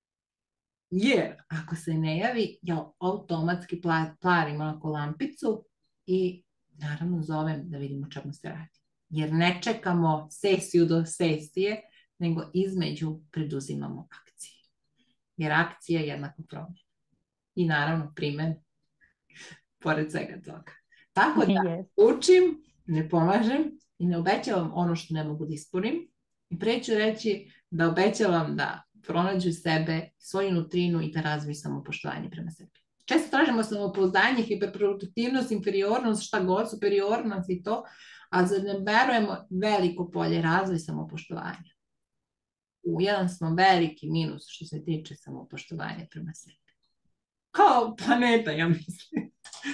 Jer ako se ne javi, ja automatski parim onako lampicu i naravno zovem da vidimo čemu se radi. Jer ne čekamo sesiju do sesije, nego između preduzimamo akcije. Jer akcija je jednako promjena. I naravno primen pored svega toga. Tako da yes. učim, ne pomažem i ne obećavam ono što ne mogu da ispunim. I pre ću reći da obećavam da pronađu sebe, svoju nutrinu i da razviju samopoštovanje prema sebi. Često tražimo samopouzdanje, hiperproduktivnost, inferiornost, šta god, superiornost i to, a zanemarujemo veliko polje razvoj samopoštovanja. U jedan smo veliki minus što se tiče samopoštovanja prema sebi. Kao planeta, ja mislim.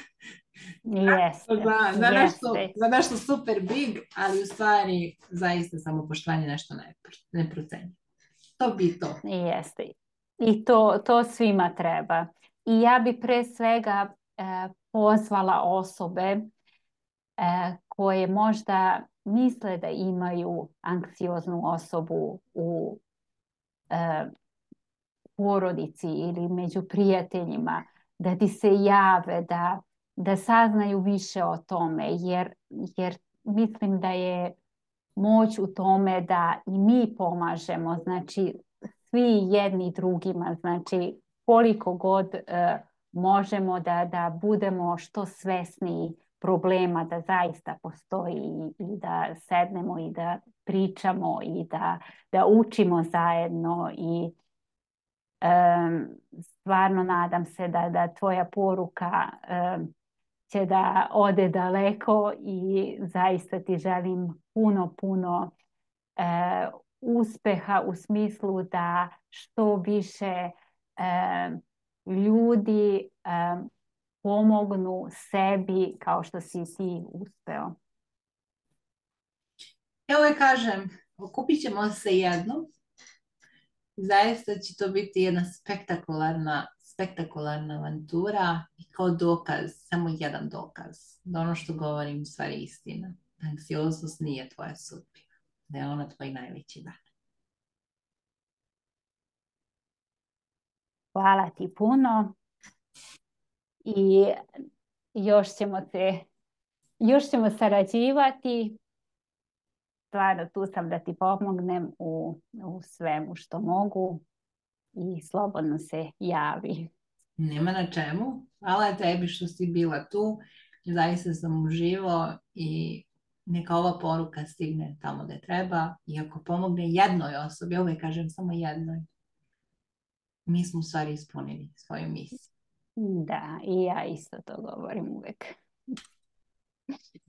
Jeste, za, za, jeste. nešto, za nešto super big, ali u stvari zaista samopoštovanje nešto neprocenjeno. To bi to. Jeste. I to, to svima treba. I ja bi pre svega eh, pozvala osobe eh, koje možda misle da imaju anksioznu osobu u eh, porodici ili među prijateljima, da ti se jave, da, da saznaju više o tome, jer, jer mislim da je moć u tome da i mi pomažemo, znači svi jedni drugima, znači koliko god uh, možemo da, da budemo što svesniji problema da zaista postoji i, i da sednemo i da pričamo i da, da učimo zajedno i um, stvarno nadam se da, da tvoja poruka um, će da ode daleko i zaista ti želim puno, puno e, uspeha u smislu da što više e, ljudi e, pomognu sebi kao što si ti uspeo. Ja uvijek kažem, okupit ćemo se jednom. Zaista će to biti jedna spektakularna, spektakularna avantura i kao dokaz, samo jedan dokaz, da ono što govorim u stvari je istina. Anksioznost nije tvoja sudbina, da je ona tvoj najveći dan. Hvala ti puno i još ćemo se, još ćemo sarađivati. Stvarno tu sam da ti pomognem u, u svemu što mogu i slobodno se javi. Nema na čemu. Hvala tebi što si bila tu. Zaista sam uživo i neka ova poruka stigne tamo gde treba. I ako pomogne jednoj osobi, ja uvijek kažem samo jednoj, mi smo u stvari ispunili svoju misiju. Da, i ja isto to govorim uvijek.